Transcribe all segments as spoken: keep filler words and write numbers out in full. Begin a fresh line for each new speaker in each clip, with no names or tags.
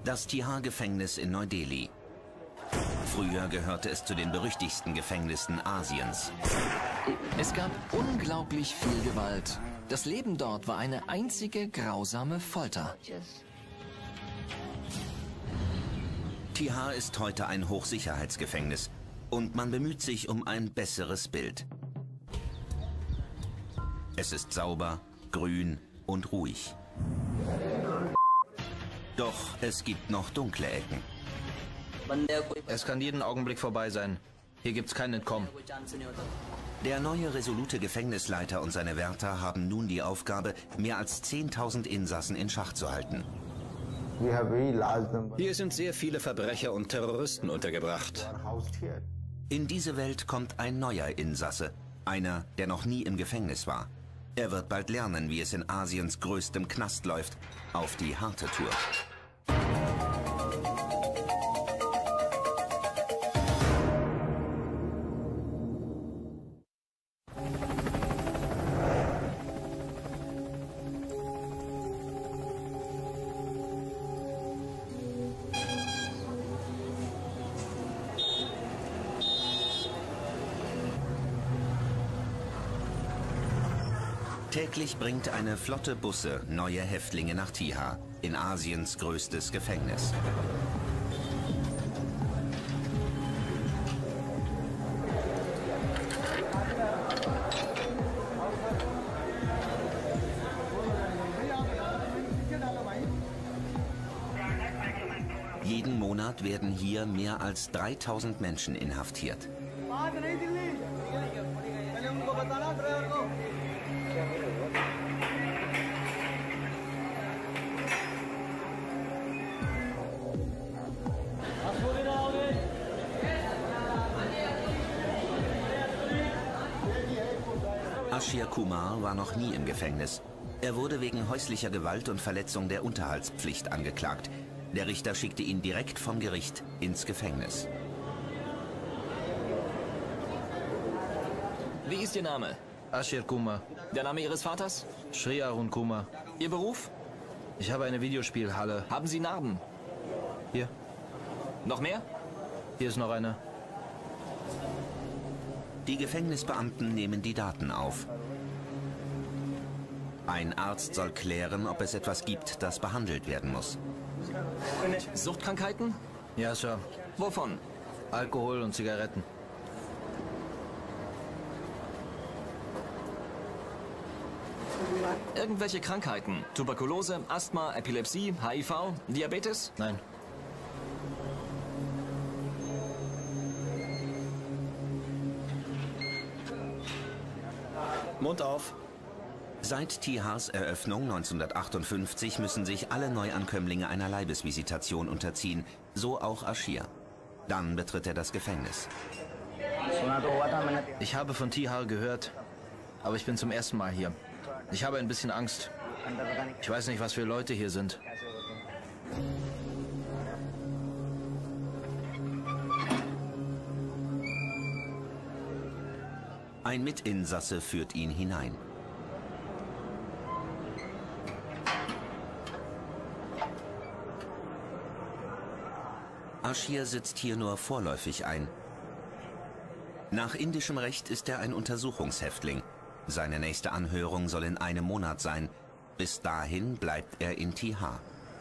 Das Tihar-Gefängnis in Neu-Delhi. Früher gehörte es zu den berüchtigsten Gefängnissen Asiens.
Es gab unglaublich viel Gewalt. Das Leben dort war eine einzige grausame Folter.
Tihar ist heute ein Hochsicherheitsgefängnis und man bemüht sich um ein besseres Bild. Es ist sauber, grün und ruhig. Doch es gibt noch dunkle Ecken.
Es kann jeden Augenblick vorbei sein. Hier gibt's kein Entkommen.
Der neue resolute Gefängnisleiter und seine Wärter haben nun die Aufgabe, mehr als zehntausend Insassen in Schach zu halten.
Hier sind sehr viele Verbrecher und Terroristen untergebracht.
In diese Welt kommt ein neuer Insasse, einer, der noch nie im Gefängnis war. Er wird bald lernen, wie es in Asiens größtem Knast läuft, auf die harte Tour. Täglich bringt eine Flotte Busse neue Häftlinge nach Tihar, in Asiens größtes Gefängnis. Jeden Monat werden hier mehr als dreitausend Menschen inhaftiert. Ashir Kumar war noch nie im Gefängnis. Er wurde wegen häuslicher Gewalt und Verletzung der Unterhaltspflicht angeklagt. Der Richter schickte ihn direkt vom Gericht ins Gefängnis.
Wie ist Ihr Name?
Ashir Kumar.
Der Name Ihres Vaters?
Shri Arun Kumar.
Ihr Beruf?
Ich habe eine Videospielhalle.
Haben Sie Narben?
Hier.
Noch mehr?
Hier ist noch eine.
Die Gefängnisbeamten nehmen die Daten auf. Ein Arzt soll klären, ob es etwas gibt, das behandelt werden muss.
Suchtkrankheiten?
Ja, Sir.
Wovon?
Alkohol und Zigaretten.
Irgendwelche Krankheiten? Tuberkulose, Asthma, Epilepsie, H I V, Diabetes?
Nein.
Mund auf.
Seit Tihars Eröffnung neunzehnhundertachtundfünfzig müssen sich alle Neuankömmlinge einer Leibesvisitation unterziehen, so auch Ashir. Dann betritt er das Gefängnis.
Ich habe von Tihar gehört, aber ich bin zum ersten Mal hier. Ich habe ein bisschen Angst. Ich weiß nicht, was für Leute hier sind.
Ein Mitinsasse führt ihn hinein. Ashir sitzt hier nur vorläufig ein. Nach indischem Recht ist er ein Untersuchungshäftling. Seine nächste Anhörung soll in einem Monat sein. Bis dahin bleibt er in Tihar.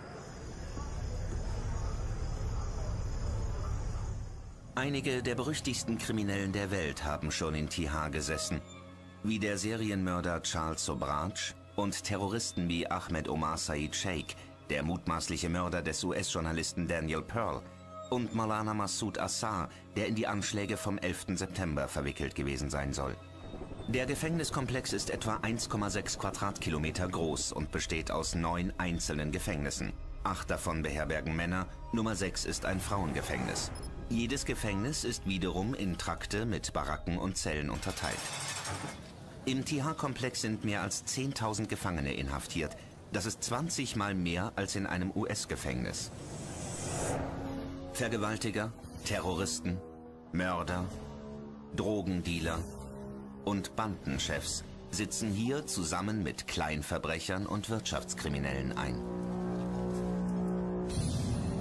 Einige der berüchtigsten Kriminellen der Welt haben schon in Tihar gesessen, wie der Serienmörder Charles Sobhraj und Terroristen wie Ahmed Omar Said Sheikh, der mutmaßliche Mörder des U S-Journalisten Daniel Pearl, und Maulana Massoud Assar, der in die Anschläge vom elften September verwickelt gewesen sein soll. Der Gefängniskomplex ist etwa eins Komma sechs Quadratkilometer groß und besteht aus neun einzelnen Gefängnissen. Acht davon beherbergen Männer, Nummer sechs ist ein Frauengefängnis. Jedes Gefängnis ist wiederum in Trakte mit Baracken und Zellen unterteilt. Im Tihar-Komplex sind mehr als zehntausend Gefangene inhaftiert. Das ist zwanzig Mal mehr als in einem U S-Gefängnis. Vergewaltiger, Terroristen, Mörder, Drogendealer und Bandenchefs sitzen hier zusammen mit Kleinverbrechern und Wirtschaftskriminellen ein.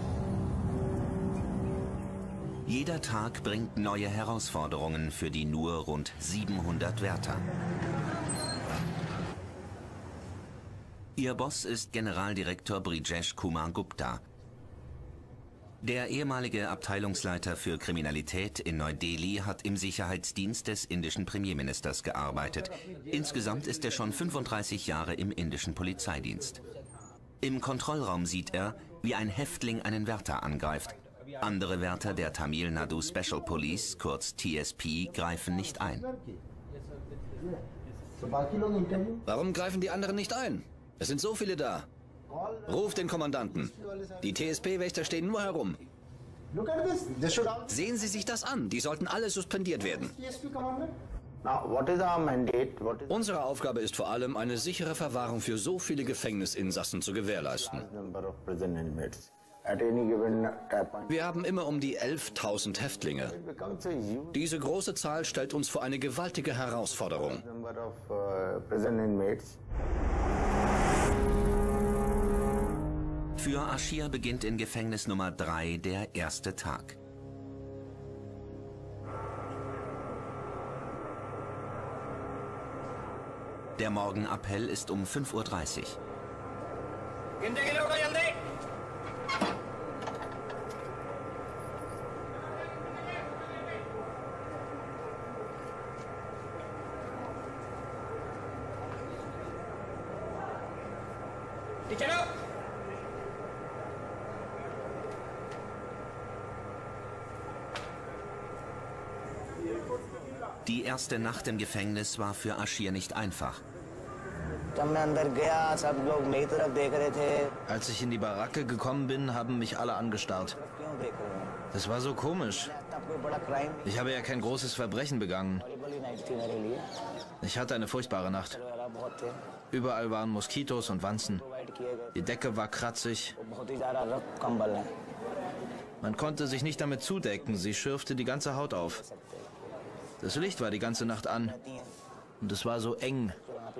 Jeder Tag bringt neue Herausforderungen für die nur rund siebenhundert Wärter. Ihr Boss ist Generaldirektor Brijesh Kumar Gupta. Der ehemalige Abteilungsleiter für Kriminalität in Neu-Delhi hat im Sicherheitsdienst des indischen Premierministers gearbeitet. Insgesamt ist er schon fünfunddreißig Jahre im indischen Polizeidienst. Im Kontrollraum sieht er, wie ein Häftling einen Wärter angreift. Andere Wärter der Tamil Nadu Special Police, kurz T S P, greifen nicht ein.
Warum greifen die anderen nicht ein? Es sind so viele da. Ruf den Kommandanten. Die T S P-Wächter stehen nur herum. Sehen Sie sich das an. Die sollten alle suspendiert werden. Unsere Aufgabe ist vor allem, eine sichere Verwahrung für so viele Gefängnisinsassen zu gewährleisten. Wir haben immer um die elftausend Häftlinge. Diese große Zahl stellt uns vor eine gewaltige Herausforderung.
Für Ashir beginnt in Gefängnis Nummer drei der erste Tag. Der Morgenappell ist um fünf Uhr dreißig. Die erste Nacht im Gefängnis war für Ashir nicht einfach.
Als ich in die Baracke gekommen bin, haben mich alle angestarrt. Das war so komisch. Ich habe ja kein großes Verbrechen begangen. Ich hatte eine furchtbare Nacht. Überall waren Moskitos und Wanzen. Die Decke war kratzig. Man konnte sich nicht damit zudecken, sie schürfte die ganze Haut auf. Das Licht war die ganze Nacht an und es war so eng.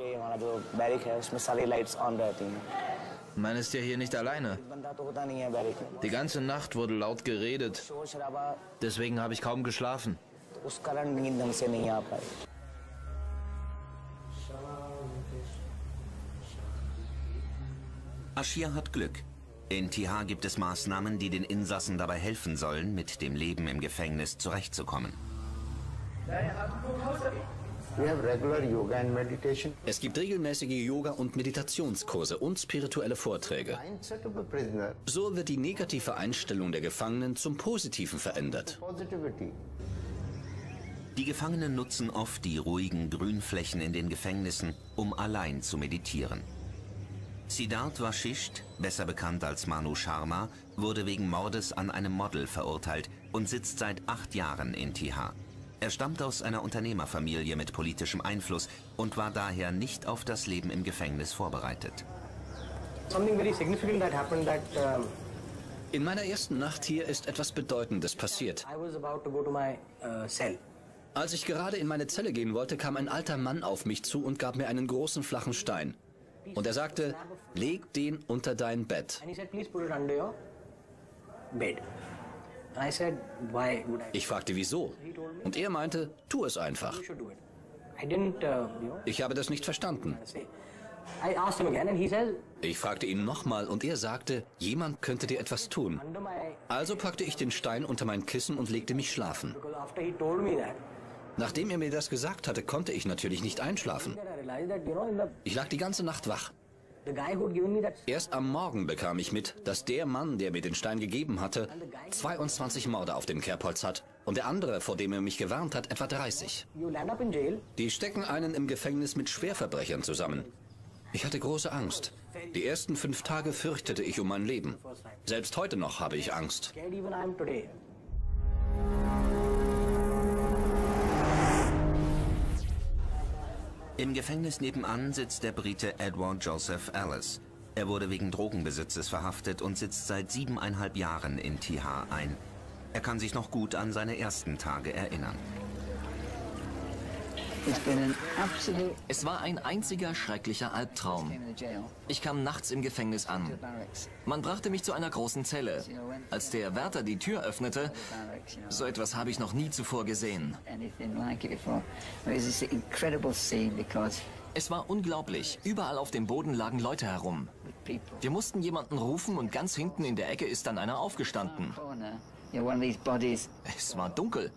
Man ist ja hier nicht alleine. Die ganze Nacht wurde laut geredet. Deswegen habe ich kaum geschlafen.
Ashir hat Glück. In Tihar gibt es Maßnahmen, die den Insassen dabei helfen sollen, mit dem Leben im Gefängnis zurechtzukommen.
Es gibt regelmäßige Yoga- und Meditationskurse und spirituelle Vorträge. So wird die negative Einstellung der Gefangenen zum Positiven verändert.
Die Gefangenen nutzen oft die ruhigen Grünflächen in den Gefängnissen, um allein zu meditieren. Siddharth Vashisht, besser bekannt als Manu Sharma, wurde wegen Mordes an einem Model verurteilt und sitzt seit acht Jahren in Tihar. Er stammt aus einer Unternehmerfamilie mit politischem Einfluss und war daher nicht auf das Leben im Gefängnis vorbereitet.
In meiner ersten Nacht hier ist etwas Bedeutendes passiert. Als ich gerade in meine Zelle gehen wollte, kam ein alter Mann auf mich zu und gab mir einen großen flachen Stein. Und er sagte, leg den unter dein Bett. Ich fragte, wieso? Und er meinte, tu es einfach. Ich habe das nicht verstanden. Ich fragte ihn nochmal und er sagte, jemand könnte dir etwas tun. Also packte ich den Stein unter mein Kissen und legte mich schlafen. Nachdem er mir das gesagt hatte, konnte ich natürlich nicht einschlafen. Ich lag die ganze Nacht wach. Erst am Morgen bekam ich mit, dass der Mann, der mir den Stein gegeben hatte, zweiundzwanzig Morde auf dem Kerbholz hat und der andere, vor dem er mich gewarnt hat, etwa dreißig. Die stecken einen im Gefängnis mit Schwerverbrechern zusammen. Ich hatte große Angst. Die ersten fünf Tage fürchtete ich um mein Leben. Selbst heute noch habe ich Angst.
Im Gefängnis nebenan sitzt der Brite Edward Joseph Ellis. Er wurde wegen Drogenbesitzes verhaftet und sitzt seit siebeneinhalb Jahren in Tihar ein. Er kann sich noch gut an seine ersten Tage erinnern.
Es war ein einziger schrecklicher Albtraum. Ich kam nachts im Gefängnis an. Man brachte mich zu einer großen Zelle. Als der Wärter die Tür öffnete, so etwas habe ich noch nie zuvor gesehen. Es war unglaublich. Überall auf dem Boden lagen Leute herum. Wir mussten jemanden rufen und ganz hinten in der Ecke ist dann einer aufgestanden. Es war dunkel.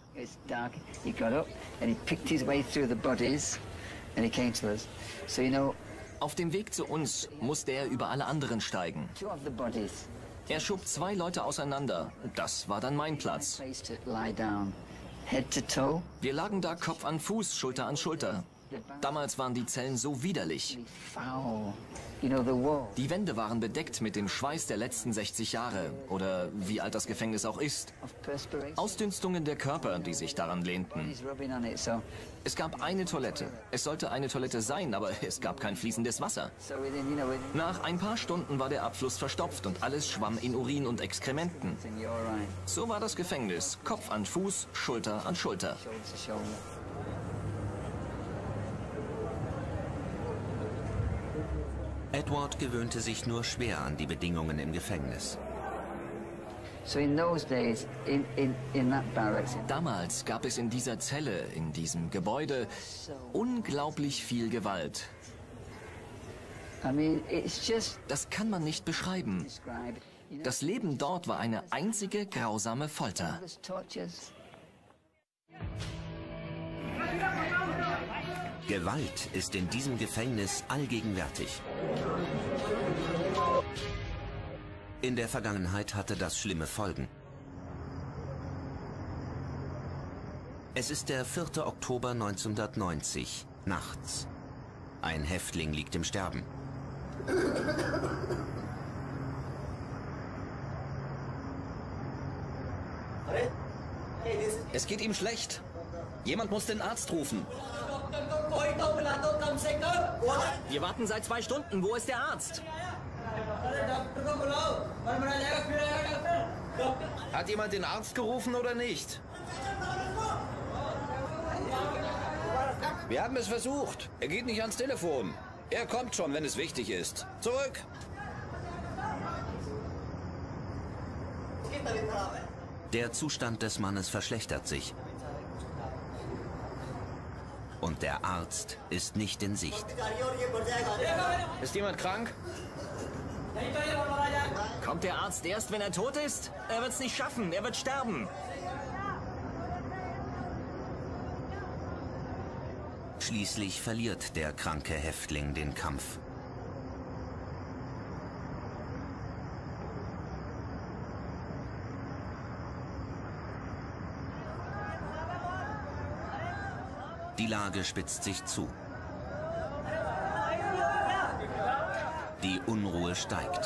Auf dem Weg zu uns musste er über alle anderen steigen. Er schob zwei Leute auseinander. Das war dann mein Platz. Wir lagen da Kopf an Fuß, Schulter an Schulter. Damals waren die Zellen so widerlich. Die Wände waren bedeckt mit dem Schweiß der letzten sechzig Jahre oder wie alt das Gefängnis auch ist. Ausdünstungen der Körper, die sich daran lehnten. Es gab eine Toilette. Es sollte eine Toilette sein, aber es gab kein fließendes Wasser. Nach ein paar Stunden war der Abfluss verstopft und alles schwamm in Urin und Exkrementen. So war das Gefängnis. Kopf an Fuß, Schulter an Schulter.
Edward gewöhnte sich nur schwer an die Bedingungen im Gefängnis.
Damals gab es in dieser Zelle, in diesem Gebäude, unglaublich viel Gewalt. Das kann man nicht beschreiben. Das Leben dort war eine einzige grausame Folter.
Gewalt ist in diesem Gefängnis allgegenwärtig. In der Vergangenheit hatte das schlimme Folgen. Es ist der vierte Oktober neunzehnhundertneunzig, nachts. Ein Häftling liegt im Sterben.
Es geht ihm schlecht. Jemand muss den Arzt rufen.
Wir warten seit zwei Stunden. Wo ist der Arzt?
Hat jemand den Arzt gerufen oder nicht?
Wir haben es versucht. Er geht nicht ans Telefon. Er kommt schon, wenn es wichtig ist. Zurück!
Der Zustand des Mannes verschlechtert sich. Und der Arzt ist nicht in Sicht.
Ist jemand krank?
Kommt der Arzt erst, wenn er tot ist? Er wird es nicht schaffen, er wird sterben.
Schließlich verliert der kranke Häftling den Kampf. Die Lage spitzt sich zu. Die Unruhe steigt.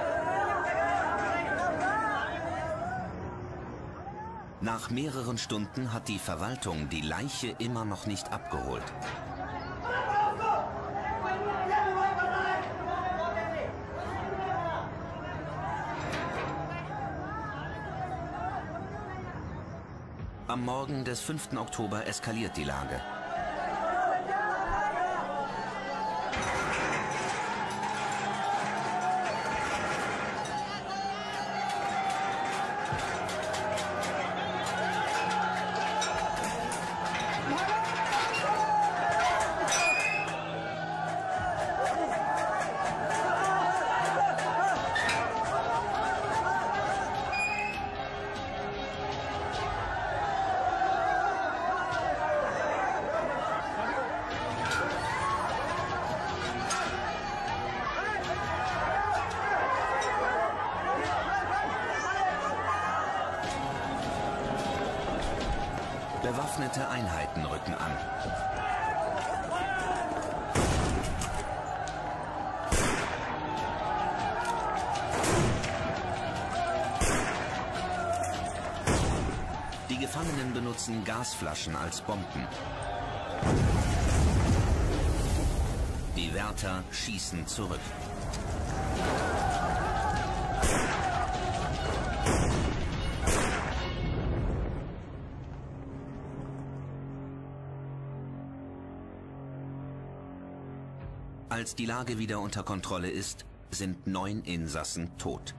Nach mehreren Stunden hat die Verwaltung die Leiche immer noch nicht abgeholt. Am Morgen des fünften Oktober eskaliert die Lage. Bewaffnete Einheiten rücken an. Die Gefangenen benutzen Gasflaschen als Bomben. Die Wärter schießen zurück. Als die Lage wieder unter Kontrolle ist, sind neun Insassen tot.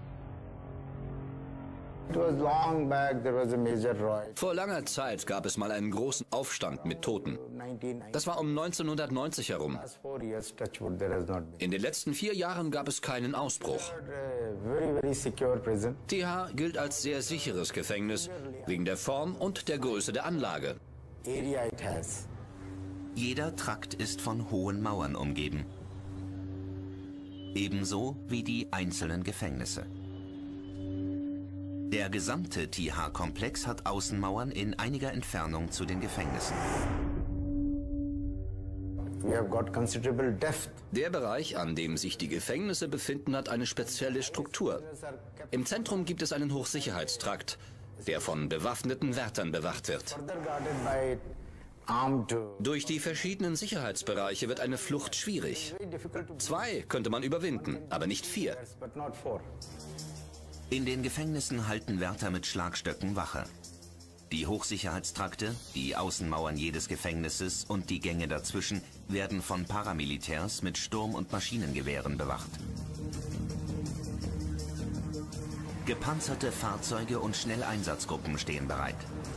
Vor langer Zeit gab es mal einen großen Aufstand mit Toten. Das war um neunzehnhundertneunzig herum. In den letzten vier Jahren gab es keinen Ausbruch. T H gilt als sehr sicheres Gefängnis, wegen der Form und der Größe der Anlage.
Jeder Trakt ist von hohen Mauern umgeben. Ebenso wie die einzelnen Gefängnisse. Der gesamte T H-Komplex hat Außenmauern in einiger Entfernung zu den Gefängnissen.
Der Bereich, an dem sich die Gefängnisse befinden, hat eine spezielle Struktur. Im Zentrum gibt es einen Hochsicherheitstrakt, der von bewaffneten Wärtern bewacht wird. Durch die verschiedenen Sicherheitsbereiche wird eine Flucht schwierig. Zwei könnte man überwinden, aber nicht vier.
In den Gefängnissen halten Wärter mit Schlagstöcken Wache. Die Hochsicherheitstrakte, die Außenmauern jedes Gefängnisses und die Gänge dazwischen werden von Paramilitärs mit Sturm- und Maschinengewehren bewacht. Gepanzerte Fahrzeuge und Schnelleinsatzgruppen stehen bereit.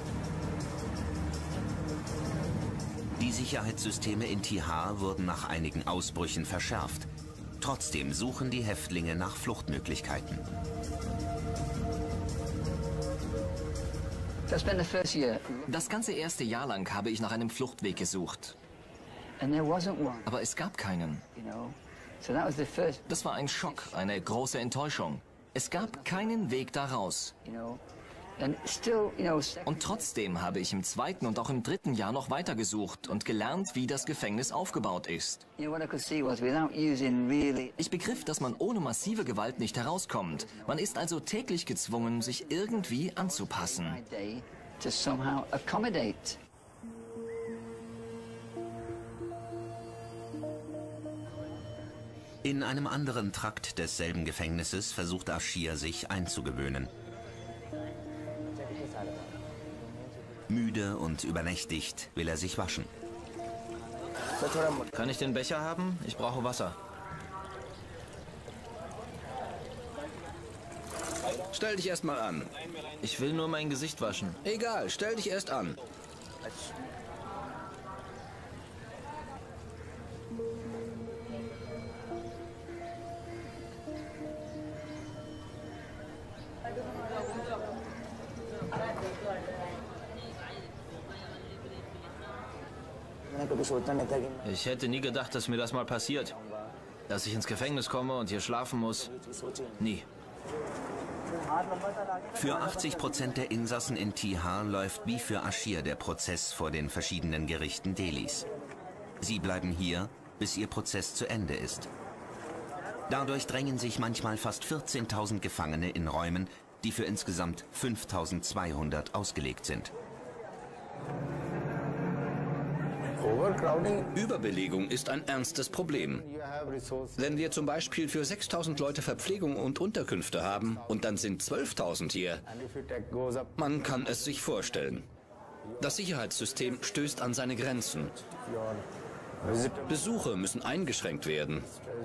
Die Sicherheitssysteme in T H wurden nach einigen Ausbrüchen verschärft. Trotzdem suchen die Häftlinge nach Fluchtmöglichkeiten.
Das ganze erste Jahr lang habe ich nach einem Fluchtweg gesucht. Aber es gab keinen. Das war ein Schock, eine große Enttäuschung. Es gab keinen Weg daraus. Und trotzdem habe ich im zweiten und auch im dritten Jahr noch weiter gesucht und gelernt, wie das Gefängnis aufgebaut ist. Ich begriff, dass man ohne massive Gewalt nicht herauskommt. Man ist also täglich gezwungen, sich irgendwie anzupassen.
In einem anderen Trakt desselben Gefängnisses versucht Ashir, sich einzugewöhnen. Müde und übernächtigt will er sich waschen.
Kann ich den Becher haben? Ich brauche Wasser.
Stell dich erst mal an.
Ich will nur mein Gesicht waschen.
Egal, stell dich erst an.
Ich hätte nie gedacht, dass mir das mal passiert. Dass ich ins Gefängnis komme und hier schlafen muss. Nie.
Für achtzig Prozent der Insassen in T H läuft wie für Ashir der Prozess vor den verschiedenen Gerichten Delhis. Sie bleiben hier, bis ihr Prozess zu Ende ist. Dadurch drängen sich manchmal fast vierzehntausend Gefangene in Räumen, die für insgesamt fünftausendzweihundert ausgelegt sind.
Überbelegung ist ein ernstes Problem. Wenn wir zum Beispiel für sechstausend Leute Verpflegung und Unterkünfte haben und dann sind zwölftausend hier, man kann es sich vorstellen. Das Sicherheitssystem stößt an seine Grenzen. Besuche müssen eingeschränkt werden.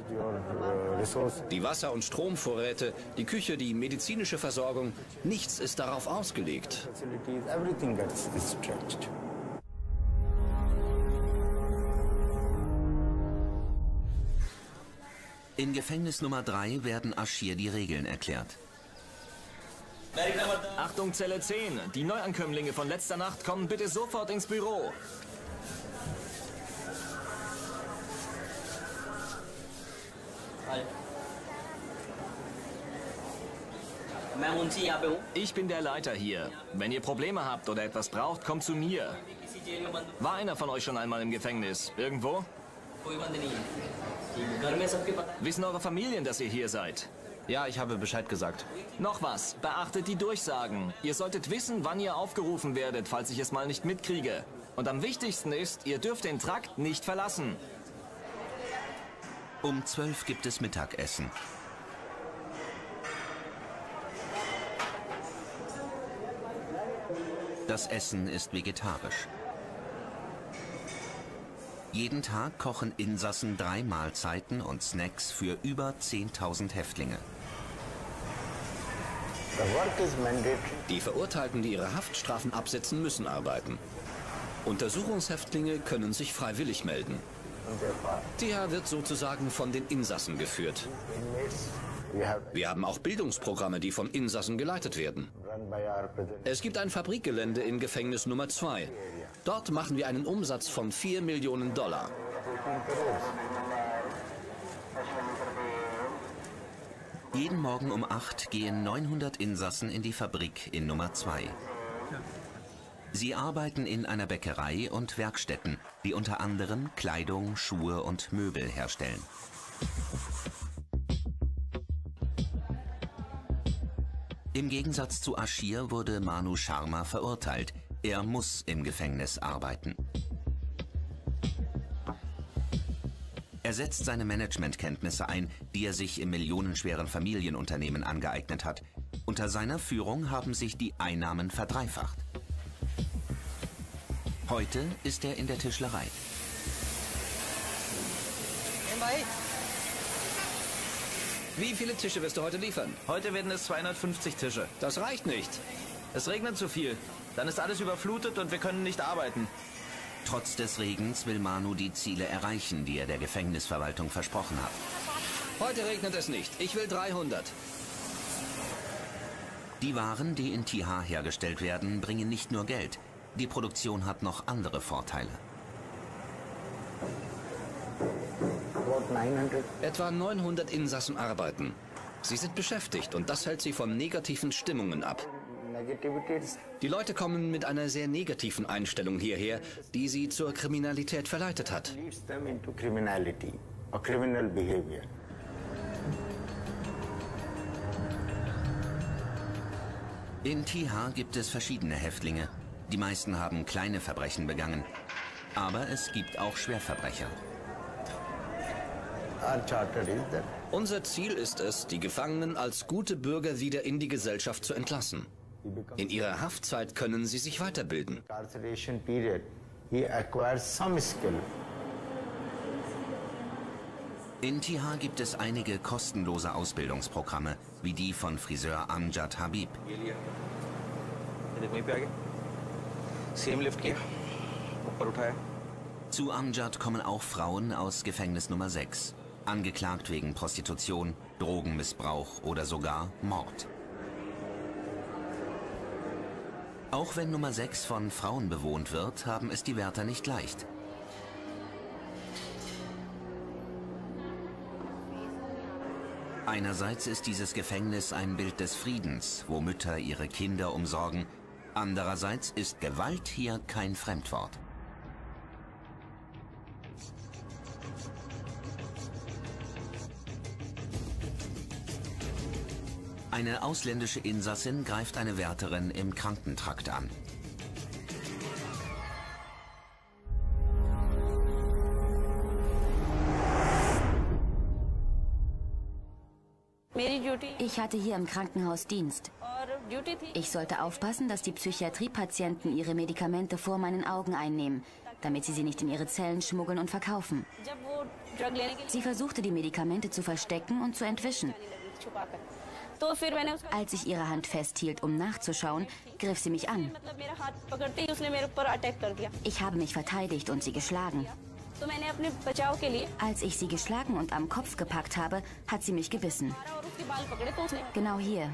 Die Wasser- und Stromvorräte, die Küche, die medizinische Versorgung, nichts ist darauf ausgelegt.
In Gefängnis Nummer drei werden Ashir die Regeln erklärt.
Achtung, Zelle zehn. Die Neuankömmlinge von letzter Nacht kommen bitte sofort ins Büro. Ich bin der Leiter hier. Wenn ihr Probleme habt oder etwas braucht, kommt zu mir. War einer von euch schon einmal im Gefängnis? Irgendwo? Wissen eure Familien, dass ihr hier seid?
Ja, ich habe Bescheid gesagt.
Noch was, beachtet die Durchsagen. Ihr solltet wissen, wann ihr aufgerufen werdet, falls ich es mal nicht mitkriege. Und am wichtigsten ist, ihr dürft den Trakt nicht verlassen.
Um zwölf gibt es Mittagessen. Das Essen ist vegetarisch. Jeden Tag kochen Insassen drei Mahlzeiten und Snacks für über zehntausend Häftlinge.
Die Verurteilten, die ihre Haftstrafen absitzen, müssen arbeiten. Untersuchungshäftlinge können sich freiwillig melden. T H wird sozusagen von den Insassen geführt. Wir haben auch Bildungsprogramme, die von Insassen geleitet werden. Es gibt ein Fabrikgelände in Gefängnis Nummer zwei. Dort machen wir einen Umsatz von vier Millionen Dollar.
Jeden Morgen um acht gehen neunhundert Insassen in die Fabrik in Nummer zwei. Sie arbeiten in einer Bäckerei und Werkstätten, die unter anderem Kleidung, Schuhe und Möbel herstellen. Im Gegensatz zu Ashir wurde Manu Sharma verurteilt. Er muss im Gefängnis arbeiten. Er setzt seine Managementkenntnisse ein, die er sich im millionenschweren Familienunternehmen angeeignet hat. Unter seiner Führung haben sich die Einnahmen verdreifacht. Heute ist er in der Tischlerei.
Wie viele Tische wirst du heute liefern?
Heute werden es zweihundertfünfzig Tische.
Das reicht nicht.
Es regnet zu viel. Dann ist alles überflutet und wir können nicht arbeiten.
Trotz des Regens will Manu die Ziele erreichen, die er der Gefängnisverwaltung versprochen hat.
Heute regnet es nicht. Ich will dreihundert.
Die Waren, die in T H hergestellt werden, bringen nicht nur Geld. Die Produktion hat noch andere Vorteile.
Etwa neunhundert Insassen arbeiten. Sie sind beschäftigt und das hält sie von negativen Stimmungen ab. Die Leute kommen mit einer sehr negativen Einstellung hierher, die sie zur Kriminalität verleitet hat.
In T H gibt es verschiedene Häftlinge. Die meisten haben kleine Verbrechen begangen. Aber es gibt auch Schwerverbrecher.
Unser Ziel ist es, die Gefangenen als gute Bürger wieder in die Gesellschaft zu entlassen. In ihrer Haftzeit können sie sich weiterbilden.
In T H gibt es einige kostenlose Ausbildungsprogramme, wie die von Friseur Amjad Habib. Zu Amjad kommen auch Frauen aus Gefängnis Nummer sechs, angeklagt wegen Prostitution, Drogenmissbrauch oder sogar Mord. Auch wenn Nummer sechs von Frauen bewohnt wird, haben es die Wärter nicht leicht. Einerseits ist dieses Gefängnis ein Bild des Friedens, wo Mütter ihre Kinder umsorgen. Andererseits ist Gewalt hier kein Fremdwort. Eine ausländische Insassin greift eine Wärterin im Krankentrakt an.
Ich hatte hier im Krankenhaus Dienst. Ich sollte aufpassen, dass die Psychiatriepatienten ihre Medikamente vor meinen Augen einnehmen, damit sie sie nicht in ihre Zellen schmuggeln und verkaufen. Sie versuchte, die Medikamente zu verstecken und zu entwischen. Als ich ihre Hand festhielt, um nachzuschauen, griff sie mich an. Ich habe mich verteidigt und sie geschlagen. Als ich sie geschlagen und am Kopf gepackt habe, hat sie mich gebissen. Genau hier.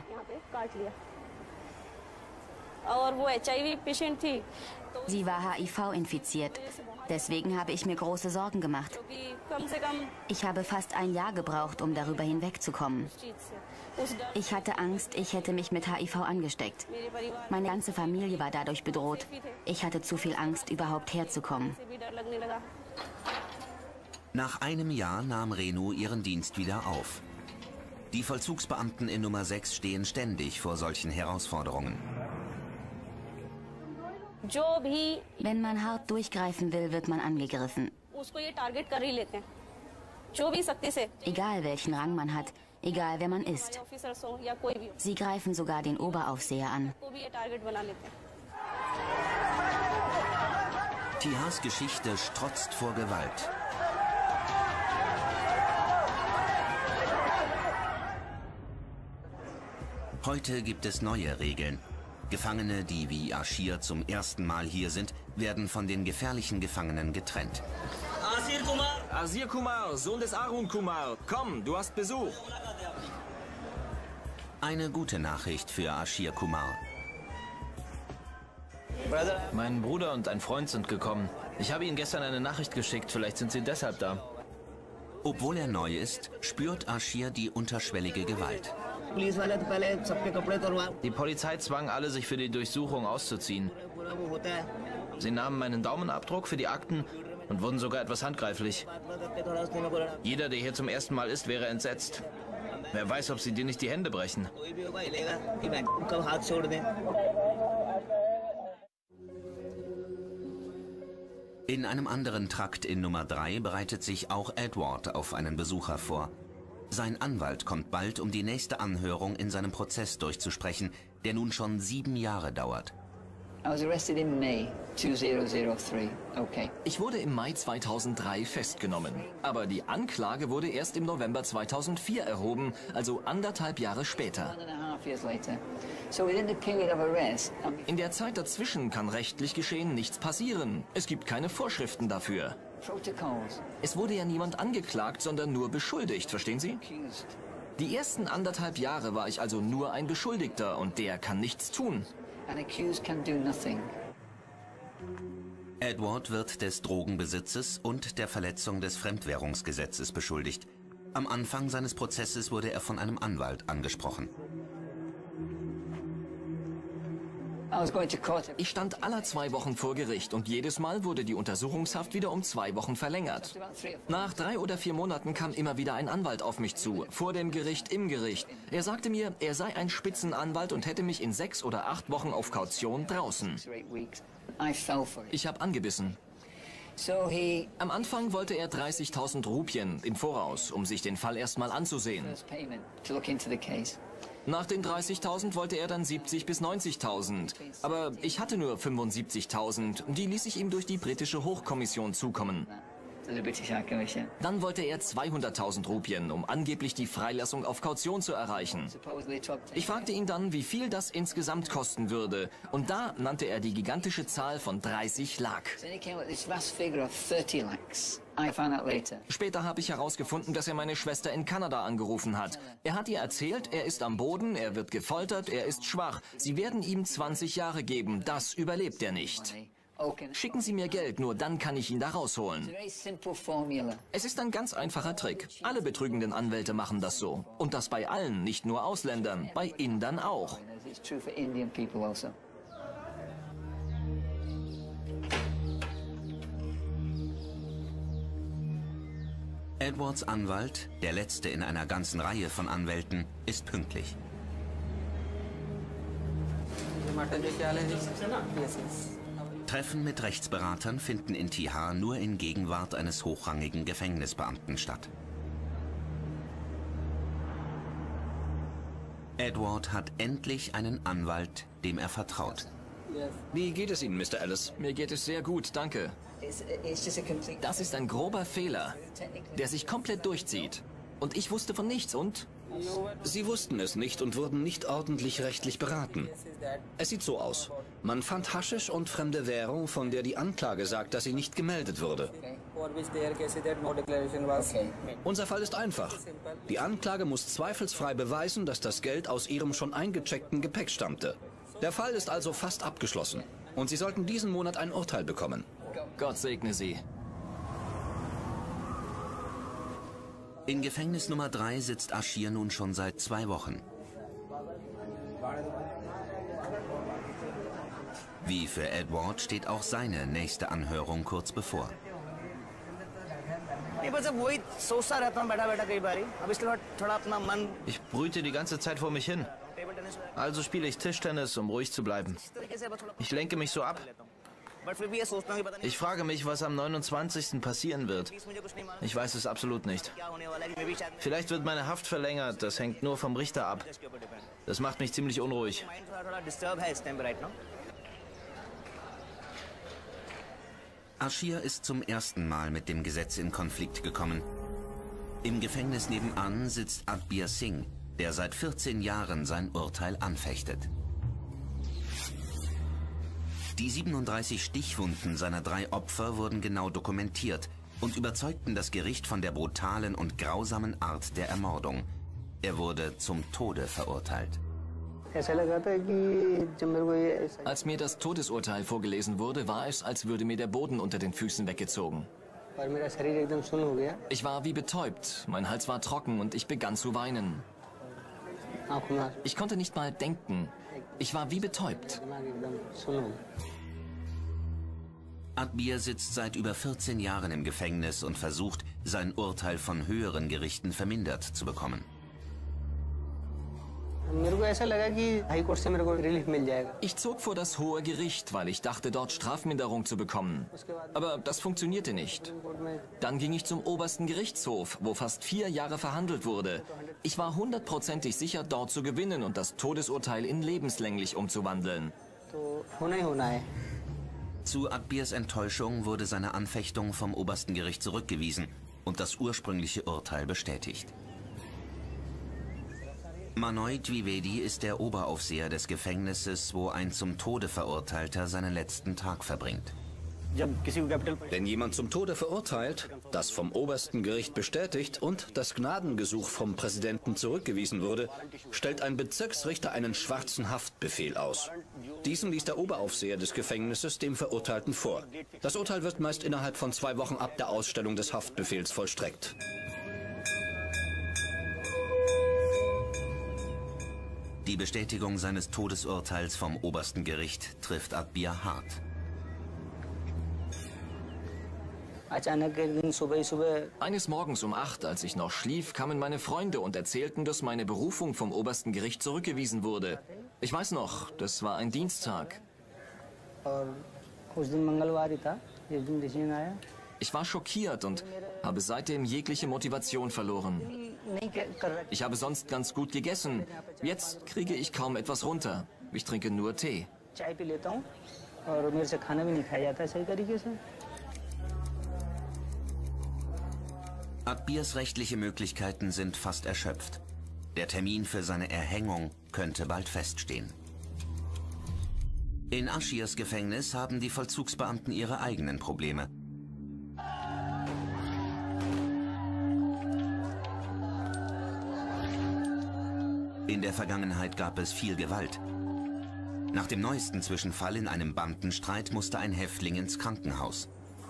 Sie war H I V infiziert. Deswegen habe ich mir große Sorgen gemacht. Ich habe fast ein Jahr gebraucht, um darüber hinwegzukommen. Ich hatte Angst, ich hätte mich mit H I V angesteckt. Meine ganze Familie war dadurch bedroht. Ich hatte zu viel Angst, überhaupt herzukommen.
Nach einem Jahr nahm Renu ihren Dienst wieder auf. Die Vollzugsbeamten in Nummer sechs stehen ständig vor solchen Herausforderungen.
Wenn man hart durchgreifen will, wird man angegriffen. Egal welchen Rang man hat, egal wer man ist. Sie greifen sogar den Oberaufseher an.
Tihars Geschichte strotzt vor Gewalt. Heute gibt es neue Regeln. Gefangene, die wie Ashir zum ersten Mal hier sind, werden von den gefährlichen Gefangenen getrennt.
Asir Kumar! Asir Kumar, Sohn des Arun Kumar. Komm, du hast Besuch.
Eine gute Nachricht für Ashir Kumar.
Mein Bruder und ein Freund sind gekommen. Ich habe ihnen gestern eine Nachricht geschickt, vielleicht sind sie deshalb da.
Obwohl er neu ist, spürt Ashir die unterschwellige Gewalt.
Die Polizei zwang alle, sich für die Durchsuchung auszuziehen. Sie nahmen meinen Daumenabdruck für die Akten und wurden sogar etwas handgreiflich. Jeder, der hier zum ersten Mal ist, wäre entsetzt. Wer weiß, ob sie dir nicht die Hände brechen.
In einem anderen Trakt in Nummer drei bereitet sich auch Edward auf einen Besucher vor. Sein Anwalt kommt bald, um die nächste Anhörung in seinem Prozess durchzusprechen, der nun schon sieben Jahre dauert.
Ich wurde im Mai zweitausenddrei festgenommen, aber die Anklage wurde erst im November zweitausendvier erhoben, also anderthalb Jahre später. In der Zeit dazwischen kann rechtlich geschehen nichts passieren. Es gibt keine Vorschriften dafür. Es wurde ja niemand angeklagt, sondern nur beschuldigt, verstehen Sie? Die ersten anderthalb Jahre war ich also nur ein Beschuldigter und der kann nichts tun.
Edward wird des Drogenbesitzes und der Verletzung des Fremdwährungsgesetzes beschuldigt. Am Anfang seines Prozesses wurde er von einem Anwalt angesprochen.
Ich stand alle zwei Wochen vor Gericht und jedes Mal wurde die Untersuchungshaft wieder um zwei Wochen verlängert. Nach drei oder vier Monaten kam immer wieder ein Anwalt auf mich zu, vor dem Gericht, im Gericht. Er sagte mir, er sei ein Spitzenanwalt und hätte mich in sechs oder acht Wochen auf Kaution draußen. Ich habe angebissen. Am Anfang wollte er dreißigtausend Rupien im Voraus, um sich den Fall erstmal anzusehen. Nach den dreißigtausend wollte er dann siebzig bis neunzigtausend. Aber ich hatte nur fünfundsiebzigtausend. Die ließ ich ihm durch die britische Hochkommission zukommen. Dann wollte er zweihunderttausend Rupien, um angeblich die Freilassung auf Kaution zu erreichen. Ich fragte ihn dann, wie viel das insgesamt kosten würde. Und da nannte er die gigantische Zahl von dreißig Lakh. Später habe ich herausgefunden, dass er meine Schwester in Kanada angerufen hat. Er hat ihr erzählt, er ist am Boden, er wird gefoltert, er ist schwach. Sie werden ihm zwanzig Jahre geben, das überlebt er nicht. Schicken Sie mir Geld, nur dann kann ich ihn da rausholen. Es ist ein ganz einfacher Trick. Alle betrügenden Anwälte machen das so. Und das bei allen, nicht nur Ausländern, bei Indern auch.
Edwards Anwalt, der letzte in einer ganzen Reihe von Anwälten, ist pünktlich. Treffen mit Rechtsberatern finden in Tihar nur in Gegenwart eines hochrangigen Gefängnisbeamten statt. Edward hat endlich einen Anwalt, dem er vertraut.
Wie geht es Ihnen, Mister Ellis?
Mir geht es sehr gut, danke. Das ist ein grober Fehler, der sich komplett durchzieht. Und ich wusste von nichts und...
Sie wussten es nicht und wurden nicht ordentlich rechtlich beraten. Es sieht so aus. Man fand Haschisch und fremde Währung, von der die Anklage sagt, dass sie nicht gemeldet wurde. Unser Fall ist einfach. Die Anklage muss zweifelsfrei beweisen, dass das Geld aus ihrem schon eingecheckten Gepäck stammte. Der Fall ist also fast abgeschlossen. Und Sie sollten diesen Monat ein Urteil bekommen.
Gott segne Sie.
In Gefängnis Nummer drei sitzt Ashir nun schon seit zwei Wochen. Wie für Edward steht auch seine nächste Anhörung kurz bevor.
Ich brüte die ganze Zeit vor mich hin. Also spiele ich Tischtennis, um ruhig zu bleiben. Ich lenke mich so ab. Ich frage mich, was am neunundzwanzigsten passieren wird. Ich weiß es absolut nicht. Vielleicht wird meine Haft verlängert, das hängt nur vom Richter ab. Das macht mich ziemlich unruhig.
Ashir ist zum ersten Mal mit dem Gesetz in Konflikt gekommen. Im Gefängnis nebenan sitzt Adbir Singh, der seit vierzehn Jahren sein Urteil anfechtet. Die siebenunddreißig Stichwunden seiner drei Opfer wurden genau dokumentiert und überzeugten das Gericht von der brutalen und grausamen Art der Ermordung. Er wurde zum Tode verurteilt.
Als mir das Todesurteil vorgelesen wurde, war es, als würde mir der Boden unter den Füßen weggezogen. Ich war wie betäubt, mein Hals war trocken und ich begann zu weinen. Ich konnte nicht mal denken. Ich war wie betäubt.
Adbir sitzt seit über vierzehn Jahren im Gefängnis und versucht, sein Urteil von höheren Gerichten vermindert zu bekommen.
Ich zog vor das hohe Gericht, weil ich dachte, dort Strafminderung zu bekommen. Aber das funktionierte nicht. Dann ging ich zum obersten Gerichtshof, wo fast vier Jahre verhandelt wurde. Ich war hundertprozentig sicher, dort zu gewinnen und das Todesurteil in lebenslänglich umzuwandeln.
Zu Adbirs Enttäuschung wurde seine Anfechtung vom obersten Gericht zurückgewiesen und das ursprüngliche Urteil bestätigt. Manoy Dwivedi ist der Oberaufseher des Gefängnisses, wo ein zum Tode Verurteilter seinen letzten Tag verbringt.
Wenn jemand zum Tode verurteilt, das vom obersten Gericht bestätigt und das Gnadengesuch vom Präsidenten zurückgewiesen wurde, stellt ein Bezirksrichter einen schwarzen Haftbefehl aus. Diesen liest der Oberaufseher des Gefängnisses dem Verurteilten vor. Das Urteil wird meist innerhalb von zwei Wochen ab der Ausstellung des Haftbefehls vollstreckt.
Die Bestätigung seines Todesurteils vom obersten Gericht trifft Adbir hart.
Eines Morgens um acht, als ich noch schlief, kamen meine Freunde und erzählten, dass meine Berufung vom obersten Gericht zurückgewiesen wurde. Ich weiß noch, das war ein Dienstag. Ich war schockiert und habe seitdem jegliche Motivation verloren. Ich habe sonst ganz gut gegessen. Jetzt kriege ich kaum etwas runter. Ich trinke nur Tee.
Adbirs rechtliche Möglichkeiten sind fast erschöpft. Der Termin für seine Erhängung könnte bald feststehen. In Ashirs Gefängnis haben die Vollzugsbeamten ihre eigenen Probleme. In der Vergangenheit gab es viel Gewalt. Nach dem neuesten Zwischenfall in einem Bandenstreit musste ein Häftling ins Krankenhaus.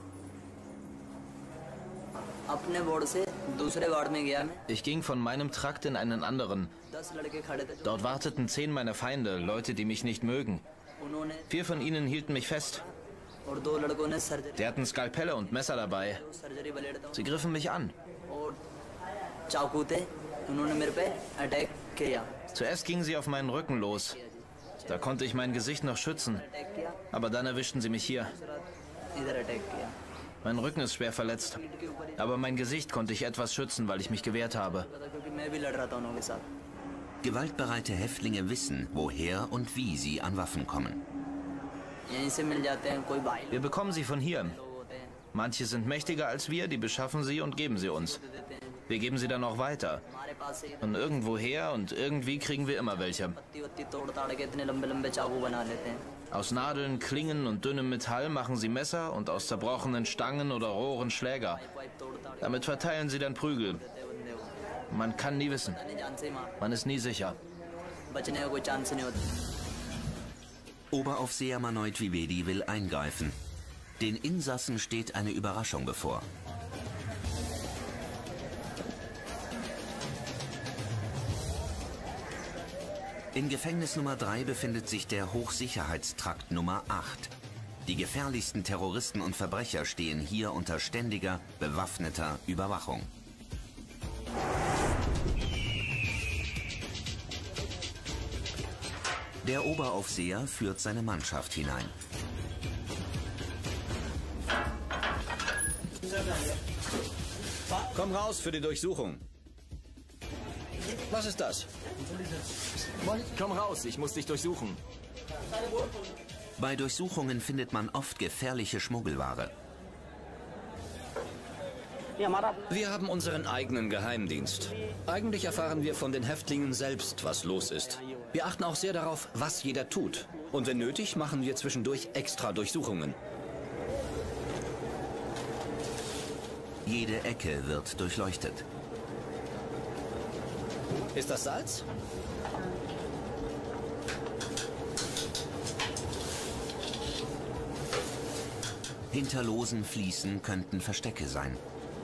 Ich ging von meinem Trakt in einen anderen. Dort warteten zehn meiner Feinde, Leute, die mich nicht mögen. Vier von ihnen hielten mich fest. Die hatten Skalpelle und Messer dabei. Sie griffen mich an. Zuerst gingen sie auf meinen Rücken los. Da konnte ich mein Gesicht noch schützen. Aber dann erwischten sie mich hier. Mein Rücken ist schwer verletzt. Aber mein Gesicht konnte ich etwas schützen, weil ich mich gewehrt habe.
Gewaltbereite Häftlinge wissen, woher und wie sie an Waffen kommen.
Wir bekommen sie von hier. Manche sind mächtiger als wir, die beschaffen sie und geben sie uns. Wir geben sie dann auch weiter. Von irgendwoher und irgendwie kriegen wir immer welche. Aus Nadeln, Klingen und dünnem Metall machen sie Messer und aus zerbrochenen Stangen oder Rohren Schläger. Damit verteilen sie dann Prügel. Man kann nie wissen. Man ist nie sicher.
Oberaufseher Manoy Dwivedi will eingreifen. Den Insassen steht eine Überraschung bevor. In Gefängnis Nummer drei befindet sich der Hochsicherheitstrakt Nummer acht. Die gefährlichsten Terroristen und Verbrecher stehen hier unter ständiger, bewaffneter Überwachung. Der Oberaufseher führt seine Mannschaft hinein.
Komm raus für die Durchsuchung. Was ist das?
Komm raus, ich muss dich durchsuchen.
Bei Durchsuchungen findet man oft gefährliche Schmuggelware.
Wir haben unseren eigenen Geheimdienst. Eigentlich erfahren wir von den Häftlingen selbst, was los ist. Wir achten auch sehr darauf, was jeder tut. Und wenn nötig, machen wir zwischendurch extra Durchsuchungen.
Jede Ecke wird durchleuchtet.
Ist das Salz?
Hinter losen Fliesen könnten Verstecke sein.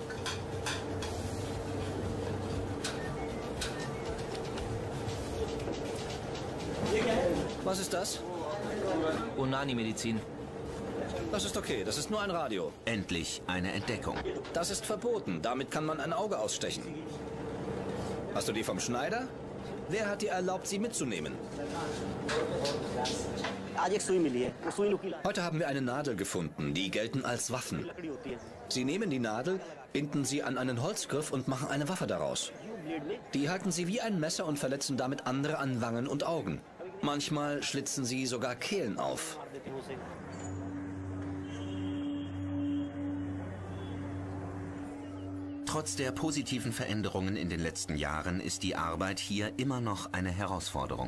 Was ist das?
Unani-Medizin.
Das ist okay, das ist nur ein Radio.
Endlich eine Entdeckung.
Das ist verboten, damit kann man ein Auge ausstechen. Hast du die vom Schneider? Wer hat dir erlaubt, sie mitzunehmen? Heute haben wir eine Nadel gefunden, die gelten als Waffen. Sie nehmen die Nadel, binden sie an einen Holzgriff und machen eine Waffe daraus. Die halten sie wie ein Messer und verletzen damit andere an Wangen und Augen. Manchmal schlitzen sie sogar Kehlen auf.
Trotz der positiven Veränderungen in den letzten Jahren ist die Arbeit hier immer noch eine Herausforderung.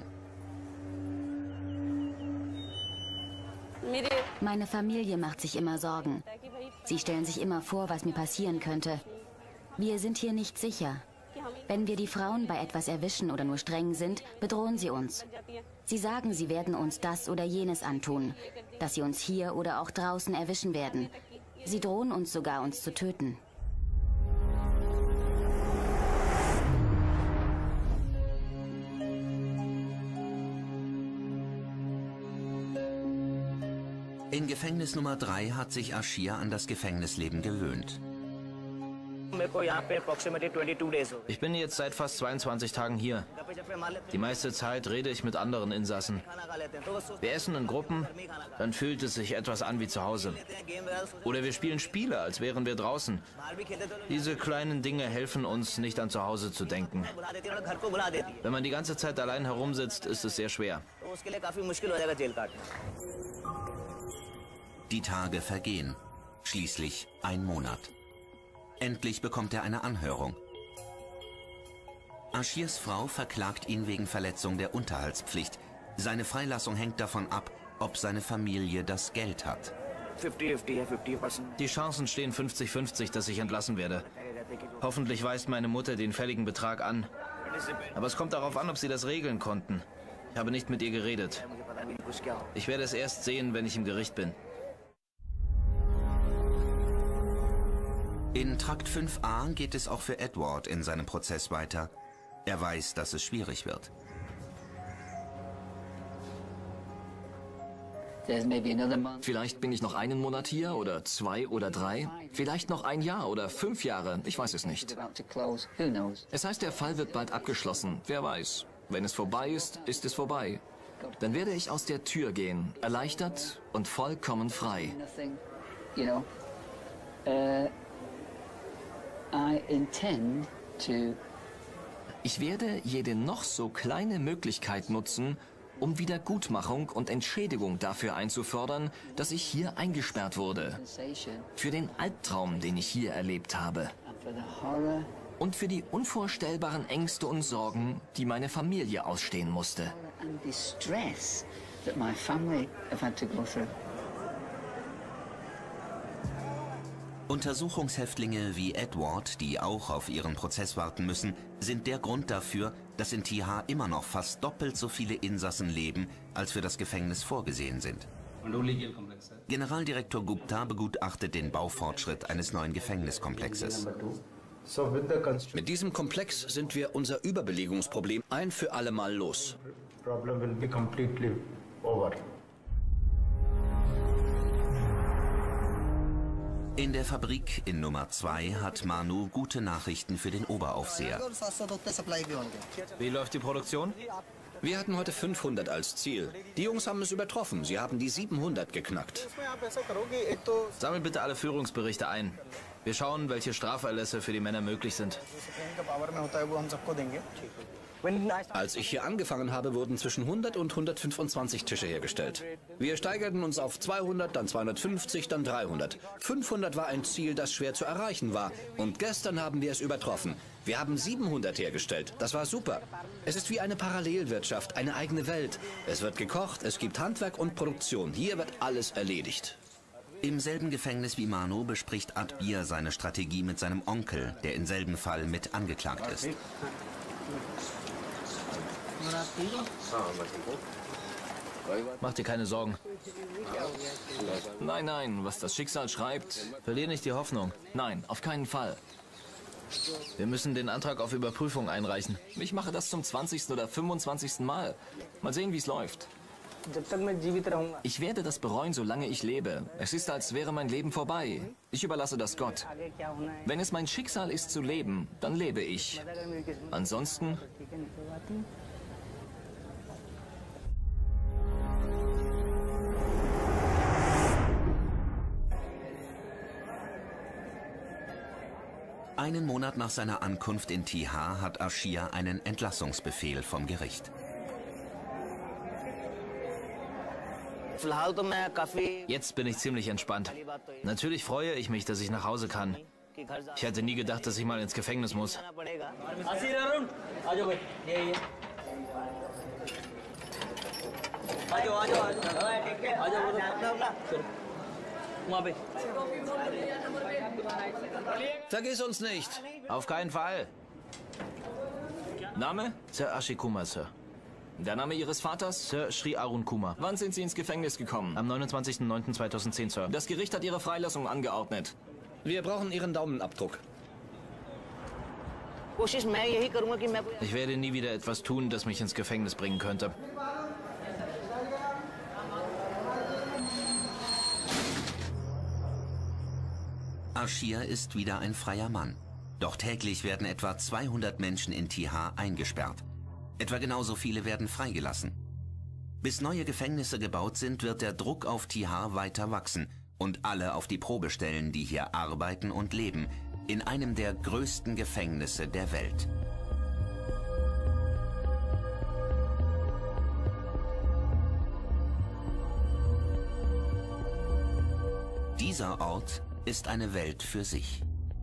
Meine Familie macht sich immer Sorgen. Sie stellen sich immer vor, was mir passieren könnte. Wir sind hier nicht sicher. Wenn wir die Frauen bei etwas erwischen oder nur streng sind, bedrohen sie uns. Sie sagen, sie werden uns das oder jenes antun, dass sie uns hier oder auch draußen erwischen werden. Sie drohen uns sogar, uns zu töten.
In Gefängnis Nummer drei hat sich Ashir an das Gefängnisleben gewöhnt.
Ich bin jetzt seit fast zweiundzwanzig Tagen hier. Die meiste Zeit rede ich mit anderen Insassen. Wir essen in Gruppen, dann fühlt es sich etwas an wie zu Hause. Oder wir spielen Spiele, als wären wir draußen. Diese kleinen Dinge helfen uns, nicht an zu Hause zu denken. Wenn man die ganze Zeit allein herumsitzt, ist es sehr schwer.
Die Tage vergehen. Schließlich ein Monat. Endlich bekommt er eine Anhörung. Ashirs Frau verklagt ihn wegen Verletzung der Unterhaltspflicht. Seine Freilassung hängt davon ab, ob seine Familie das Geld hat.
Die Chancen stehen fünfzig fünfzig, dass ich entlassen werde. Hoffentlich weist meine Mutter den fälligen Betrag an. Aber es kommt darauf an, ob sie das regeln konnten. Ich habe nicht mit ihr geredet. Ich werde es erst sehen, wenn ich im Gericht bin.
In Trakt fünf a geht es auch für Edward in seinem Prozess weiter. Er weiß, dass es schwierig wird.
Vielleicht bin ich noch einen Monat hier oder zwei oder drei. Vielleicht noch ein Jahr oder fünf Jahre. Ich weiß es nicht. Es heißt, der Fall wird bald abgeschlossen. Wer weiß. Wenn es vorbei ist, ist es vorbei. Dann werde ich aus der Tür gehen, erleichtert und vollkommen frei. Ich werde jede noch so kleine Möglichkeit nutzen, um Wiedergutmachung und Entschädigung dafür einzufordern, dass ich hier eingesperrt wurde. Für den Albtraum, den ich hier erlebt habe. Und für die unvorstellbaren Ängste und Sorgen, die meine Familie ausstehen musste.
Untersuchungshäftlinge wie Edward, die auch auf ihren Prozess warten müssen, sind der Grund dafür, dass in Tihar immer noch fast doppelt so viele Insassen leben, als für das Gefängnis vorgesehen sind. Generaldirektor Gupta begutachtet den Baufortschritt eines neuen Gefängniskomplexes.
Mit diesem Komplex sind wir unser Überbelegungsproblem ein für alle Mal los.
In der Fabrik in Nummer zwei hat Manu gute Nachrichten für den Oberaufseher.
Wie läuft die Produktion?
Wir hatten heute fünfhundert als Ziel. Die Jungs haben es übertroffen. Sie haben die siebenhundert geknackt.
Sammel bitte alle Führungsberichte ein. Wir schauen, welche Straferlässe für die Männer möglich sind.
Als ich hier angefangen habe, wurden zwischen hundert und hundertfünfundzwanzig Tische hergestellt. Wir steigerten uns auf zweihundert, dann zweihundertfünfzig, dann dreihundert. fünfhundert war ein Ziel, das schwer zu erreichen war. Und gestern haben wir es übertroffen. Wir haben siebenhundert hergestellt. Das war super. Es ist wie eine Parallelwirtschaft, eine eigene Welt. Es wird gekocht, es gibt Handwerk und Produktion. Hier wird alles erledigt.
Im selben Gefängnis wie Manu bespricht Adbir seine Strategie mit seinem Onkel, der im selben Fall mit angeklagt ist.
Mach dir keine Sorgen.
Nein, nein, was das Schicksal schreibt.
Verlier nicht die Hoffnung.
Nein, auf keinen Fall.
Wir müssen den Antrag auf Überprüfung einreichen.
Ich mache das zum zwanzigsten oder fünfundzwanzigsten Mal. Mal sehen, wie es läuft. Ich werde das bereuen, solange ich lebe. Es ist, als wäre mein Leben vorbei. Ich überlasse das Gott. Wenn es mein Schicksal ist zu leben, dann lebe ich. Ansonsten...
Einen Monat nach seiner Ankunft in Tihar hat Ashir einen Entlassungsbefehl vom Gericht.
Jetzt bin ich ziemlich entspannt. Natürlich freue ich mich, dass ich nach Hause kann. Ich hätte nie gedacht, dass ich mal ins Gefängnis muss.
Vergiss uns nicht.
Auf keinen Fall.
Name?
Sir Ashik Kumar, Sir.
Der Name Ihres Vaters?
Sir Sri Arun Kumar.
Wann sind Sie ins Gefängnis gekommen?
Am neunundzwanzigsten neunten zweitausendzehn, Sir.
Das Gericht hat Ihre Freilassung angeordnet.
Wir brauchen Ihren Daumenabdruck.
Ich werde nie wieder etwas tun, das mich ins Gefängnis bringen könnte.
Ashir ist wieder ein freier Mann. Doch täglich werden etwa zweihundert Menschen in Tihar eingesperrt. Etwa genauso viele werden freigelassen. Bis neue Gefängnisse gebaut sind, wird der Druck auf Tihar weiter wachsen und alle auf die Probe stellen, die hier arbeiten und leben, in einem der größten Gefängnisse der Welt. Dieser Ort ist eine Welt für sich.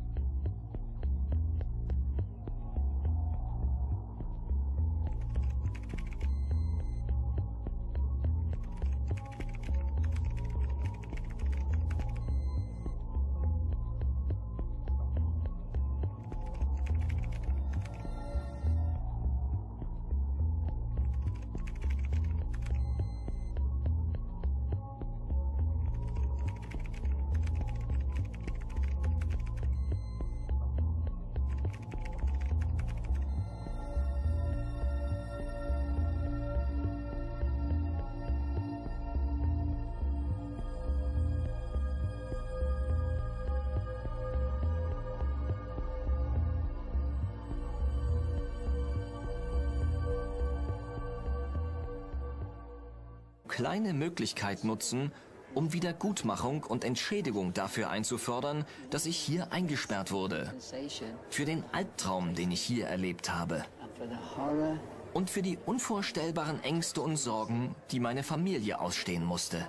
Kleine Möglichkeit nutzen, um Wiedergutmachung und Entschädigung dafür einzufordern, dass ich hier eingesperrt wurde. Für den Albtraum, den ich hier erlebt habe. Und für die unvorstellbaren Ängste und Sorgen, die meine Familie ausstehen musste.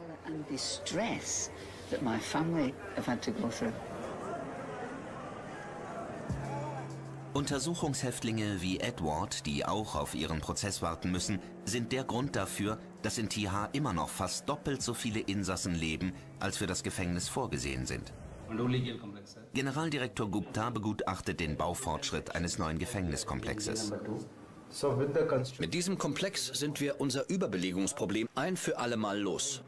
Untersuchungshäftlinge wie Edward, die auch auf ihren Prozess warten müssen, sind der Grund dafür, dass in Tihar immer noch fast doppelt so viele Insassen leben, als für das Gefängnis vorgesehen sind. Generaldirektor Gupta begutachtet den Baufortschritt eines neuen Gefängniskomplexes.
Mit diesem Komplex sind wir unser Überbelegungsproblem ein für alle Mal los.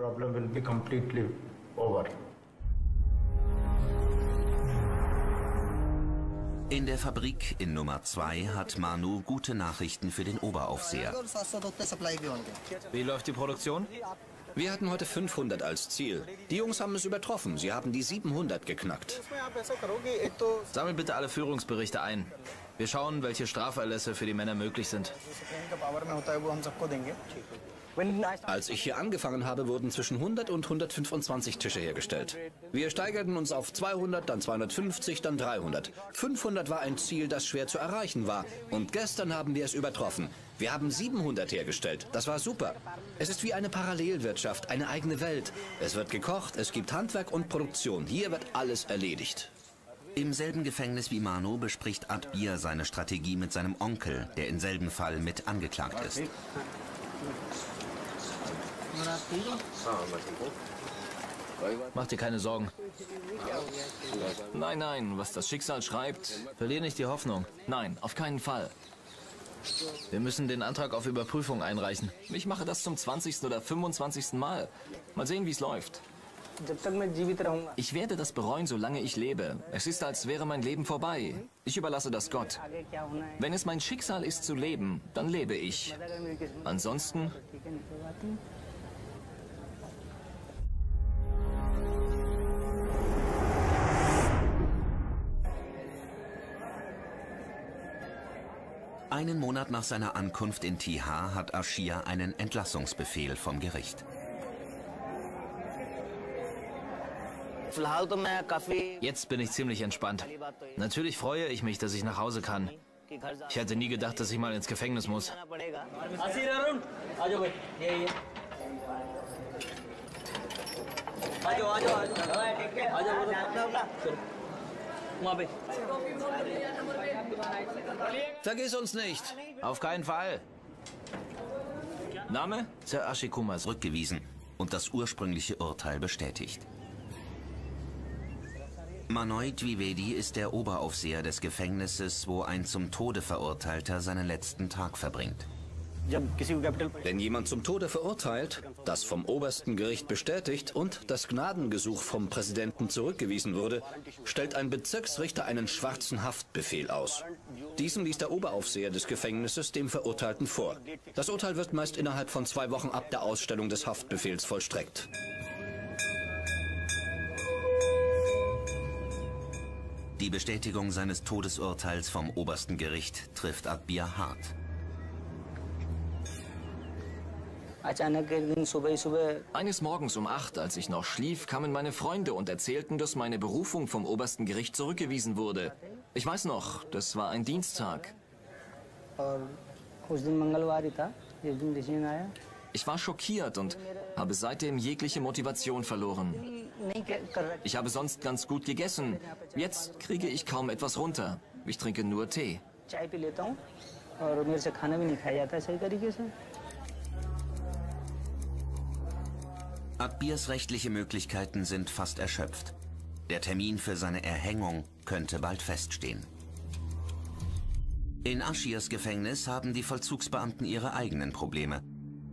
In der Fabrik in Nummer zwei hat Manu gute Nachrichten für den Oberaufseher.
Wie läuft die Produktion?
Wir hatten heute fünfhundert als Ziel. Die Jungs haben es übertroffen. Sie haben die siebenhundert geknackt.
Sammel bitte alle Führungsberichte ein. Wir schauen, welche Straferlässe für die Männer möglich sind.
Als ich hier angefangen habe, wurden zwischen hundert und hundertfünfundzwanzig Tische hergestellt. Wir steigerten uns auf zweihundert, dann zweihundertfünfzig, dann dreihundert. fünfhundert war ein Ziel, das schwer zu erreichen war. Und gestern haben wir es übertroffen. Wir haben siebenhundert hergestellt. Das war super. Es ist wie eine Parallelwirtschaft, eine eigene Welt. Es wird gekocht, es gibt Handwerk und Produktion. Hier wird alles erledigt.
Im selben Gefängnis wie Manu bespricht Adbir seine Strategie mit seinem Onkel, der im selben Fall mit angeklagt ist.
Mach dir keine Sorgen.
Nein, nein, was das Schicksal schreibt.
Verlier nicht die Hoffnung.
Nein, auf keinen Fall.
Wir müssen den Antrag auf Überprüfung einreichen.
Ich mache das zum zwanzigsten oder fünfundzwanzigsten Mal. Mal sehen, wie es läuft. Ich werde das bereuen, solange ich lebe. Es ist, als wäre mein Leben vorbei. Ich überlasse das Gott. Wenn es mein Schicksal ist zu leben, dann lebe ich. Ansonsten...
Einen Monat nach seiner Ankunft in Tihar hat Ashir einen Entlassungsbefehl vom Gericht.
Jetzt bin ich ziemlich entspannt. Natürlich freue ich mich, dass ich nach Hause kann. Ich hätte nie gedacht, dass ich mal ins Gefängnis muss.
Vergiss uns nicht.
Auf keinen Fall.
Name?
Sir Ashikuma ist
Rückgewiesen und das ursprüngliche Urteil bestätigt. Manoy Dwivedi ist der Oberaufseher des Gefängnisses, wo ein zum Tode Verurteilter seinen letzten Tag verbringt.
Wenn jemand zum Tode verurteilt, das vom obersten Gericht bestätigt und das Gnadengesuch vom Präsidenten zurückgewiesen wurde, stellt ein Bezirksrichter einen schwarzen Haftbefehl aus. Diesen liest der Oberaufseher des Gefängnisses dem Verurteilten vor. Das Urteil wird meist innerhalb von zwei Wochen ab der Ausstellung des Haftbefehls vollstreckt.
Die Bestätigung seines Todesurteils vom obersten Gericht trifft Adbir hart.
Eines Morgens um acht, als ich noch schlief, kamen meine Freunde und erzählten, dass meine Berufung vom obersten Gericht zurückgewiesen wurde. Ich weiß noch, das war ein Dienstag. Ich war schockiert und habe seitdem jegliche Motivation verloren. Ich habe sonst ganz gut gegessen. Jetzt kriege ich kaum etwas runter. Ich trinke nur Tee.
Adbirs rechtliche Möglichkeiten sind fast erschöpft. Der Termin für seine Erhängung könnte bald feststehen. In Ashirs Gefängnis haben die Vollzugsbeamten ihre eigenen Probleme.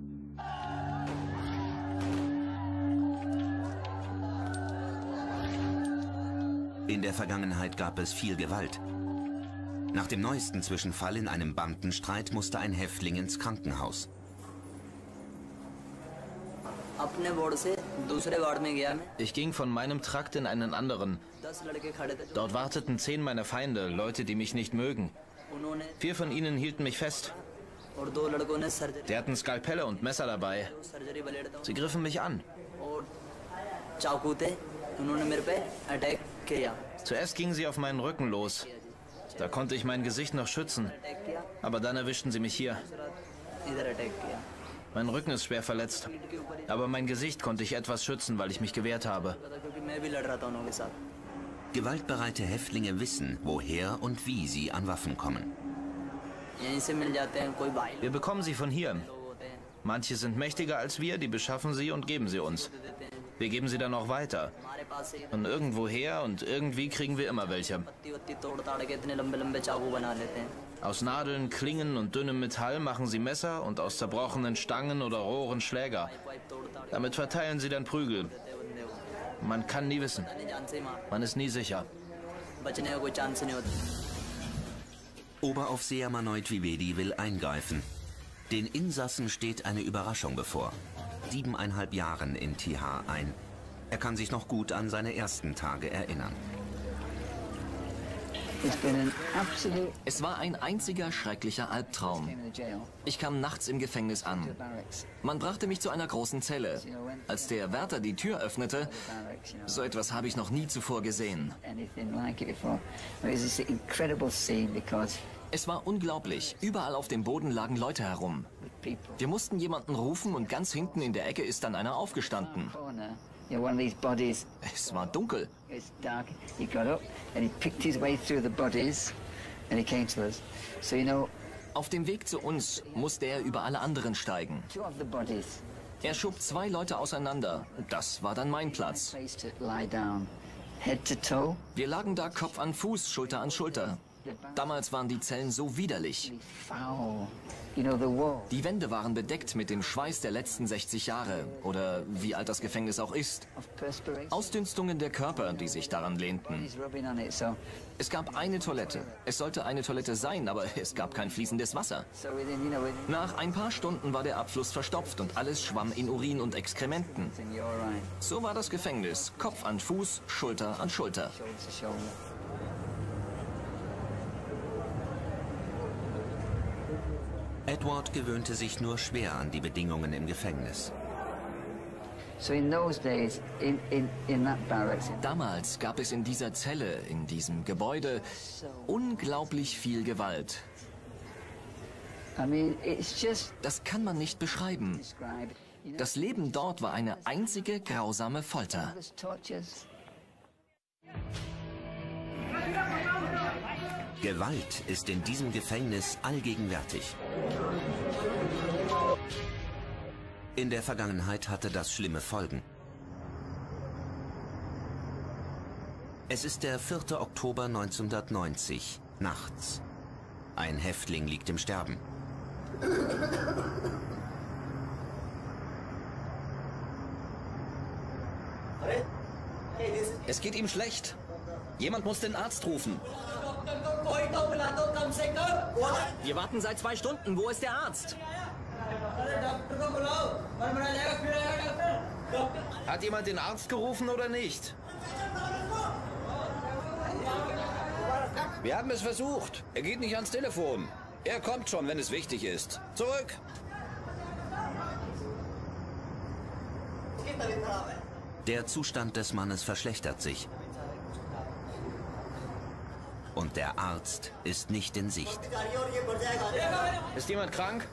In der Vergangenheit gab es viel Gewalt. Nach dem neuesten Zwischenfall in einem Bandenstreit musste ein Häftling ins Krankenhaus.
Ich ging von meinem Trakt in einen anderen. Dort warteten zehn meiner Feinde, Leute, die mich nicht mögen. Vier von ihnen hielten mich fest. Die hatten Skalpelle und Messer dabei. Sie griffen mich an. Zuerst gingen sie auf meinen Rücken los. Da konnte ich mein Gesicht noch schützen. Aber dann erwischten sie mich hier. Mein Rücken ist schwer verletzt. Aber mein Gesicht konnte ich etwas schützen, weil ich mich gewehrt habe.
Gewaltbereite Häftlinge wissen, woher und wie sie an Waffen kommen.
Wir bekommen sie von hier. Manche sind mächtiger als wir, die beschaffen sie und geben sie uns. Wir geben sie dann auch weiter. Von irgendwoher und irgendwie kriegen wir immer welche. Aus Nadeln, Klingen und dünnem Metall machen sie Messer und aus zerbrochenen Stangen oder Rohren Schläger. Damit verteilen sie dann Prügel. Man kann nie wissen. Man ist nie sicher.
Oberaufseher Manoy Dwivedi will eingreifen. Den Insassen steht eine Überraschung bevor. Siebeneinhalb Jahren in Tihar ein. Er kann sich noch gut an seine ersten Tage erinnern.
Es war ein einziger schrecklicher Albtraum. Ich kam nachts im Gefängnis an. Man brachte mich zu einer großen Zelle. Als der Wärter die Tür öffnete, so etwas habe ich noch nie zuvor gesehen. Es war unglaublich. Überall auf dem Boden lagen Leute herum. Wir mussten jemanden rufen und ganz hinten in der Ecke ist dann einer aufgestanden. Es war dunkel. Auf dem Weg zu uns musste er über alle anderen steigen. Er schob zwei Leute auseinander. Das war dann mein Platz. Wir lagen da Kopf an Fuß, Schulter an Schulter. Damals waren die Zellen so widerlich. Die Wände waren bedeckt mit dem Schweiß der letzten sechzig Jahre oder wie alt das Gefängnis auch ist. Ausdünstungen der Körper, die sich daran lehnten. Es gab eine Toilette. Es sollte eine Toilette sein, aber es gab kein fließendes Wasser. Nach ein paar Stunden war der Abfluss verstopft und alles schwamm in Urin und Exkrementen. So war das Gefängnis. Kopf an Fuß, Schulter an Schulter.
Edward gewöhnte sich nur schwer an die Bedingungen im Gefängnis.
Damals gab es in dieser Zelle, in diesem Gebäude, unglaublich viel Gewalt. Das kann man nicht beschreiben. Das Leben dort war eine einzige grausame Folter.
Gewalt ist in diesem Gefängnis allgegenwärtig. In der Vergangenheit hatte das schlimme Folgen. Es ist der vierte Oktober neunzehnhundertneunzig, nachts. Ein Häftling liegt im Sterben.
Es geht ihm schlecht. Jemand muss den Arzt rufen.
Wir warten seit zwei Stunden. Wo ist der Arzt?
Hat jemand den Arzt gerufen oder nicht?
Wir haben es versucht. Er geht nicht ans Telefon. Er kommt schon, wenn es wichtig ist. Zurück!
Der Zustand des Mannes verschlechtert sich. Und der Arzt ist nicht in Sicht.
Ist jemand krank?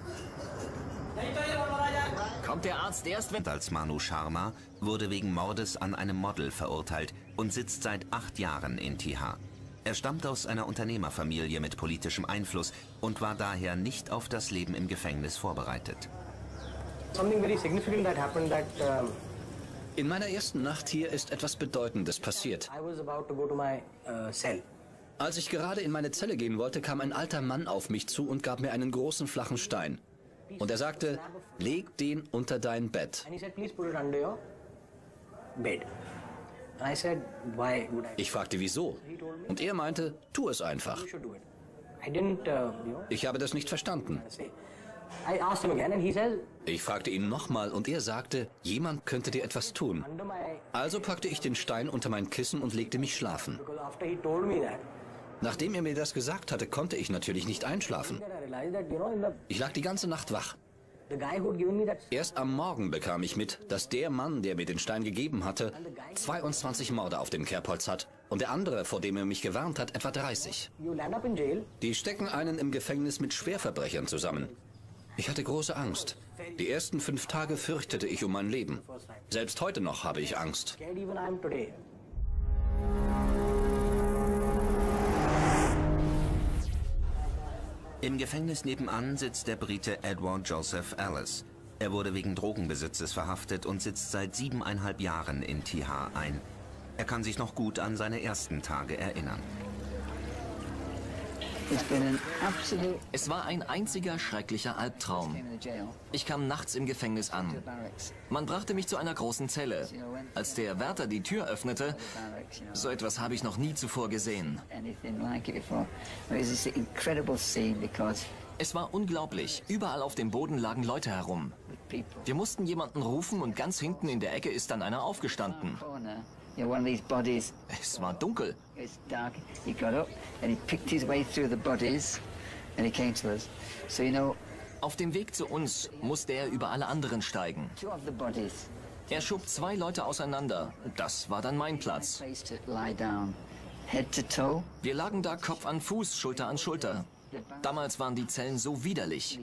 Kommt der Arzt erst, wenn...
Als Manu Sharma wurde wegen Mordes an einem Model verurteilt und sitzt seit acht Jahren in Tihar. Er stammt aus einer Unternehmerfamilie mit politischem Einfluss und war daher nicht auf das Leben im Gefängnis vorbereitet.
In meiner ersten Nacht hier ist etwas Bedeutendes passiert. Als ich gerade in meine Zelle gehen wollte, kam ein alter Mann auf mich zu und gab mir einen großen flachen Stein. Und er sagte, leg den unter dein Bett. Ich fragte, wieso? Und er meinte, tu es einfach. Ich habe das nicht verstanden. Ich fragte ihn nochmal und er sagte, jemand könnte dir etwas tun. Also packte ich den Stein unter mein Kissen und legte mich schlafen. Nachdem er mir das gesagt hatte, konnte ich natürlich nicht einschlafen. Ich lag die ganze Nacht wach. Erst am Morgen bekam ich mit, dass der Mann, der mir den Stein gegeben hatte, zweiundzwanzig Morde auf dem Kerbholz hat und der andere, vor dem er mich gewarnt hat, etwa dreißig. Die stecken einen im Gefängnis mit Schwerverbrechern zusammen. Ich hatte große Angst. Die ersten fünf Tage fürchtete ich um mein Leben. Selbst heute noch habe ich Angst.
Im Gefängnis nebenan sitzt der Brite Edward Joseph Ellis. Er wurde wegen Drogenbesitzes verhaftet und sitzt seit siebeneinhalb Jahren in Tihar ein. Er kann sich noch gut an seine ersten Tage erinnern.
Es war ein einziger schrecklicher Albtraum. Ich kam nachts im Gefängnis an. Man brachte mich zu einer großen Zelle. Als der Wärter die Tür öffnete, so etwas habe ich noch nie zuvor gesehen. Es war unglaublich. Überall auf dem Boden lagen Leute herum. Wir mussten jemanden rufen und ganz hinten in der Ecke ist dann einer aufgestanden. Es war dunkel. Auf dem Weg zu uns musste er über alle anderen steigen. Er schob zwei Leute auseinander. Das war dann mein Platz. Wir lagen da Kopf an Fuß, Schulter an Schulter. Damals waren die Zellen so widerlich.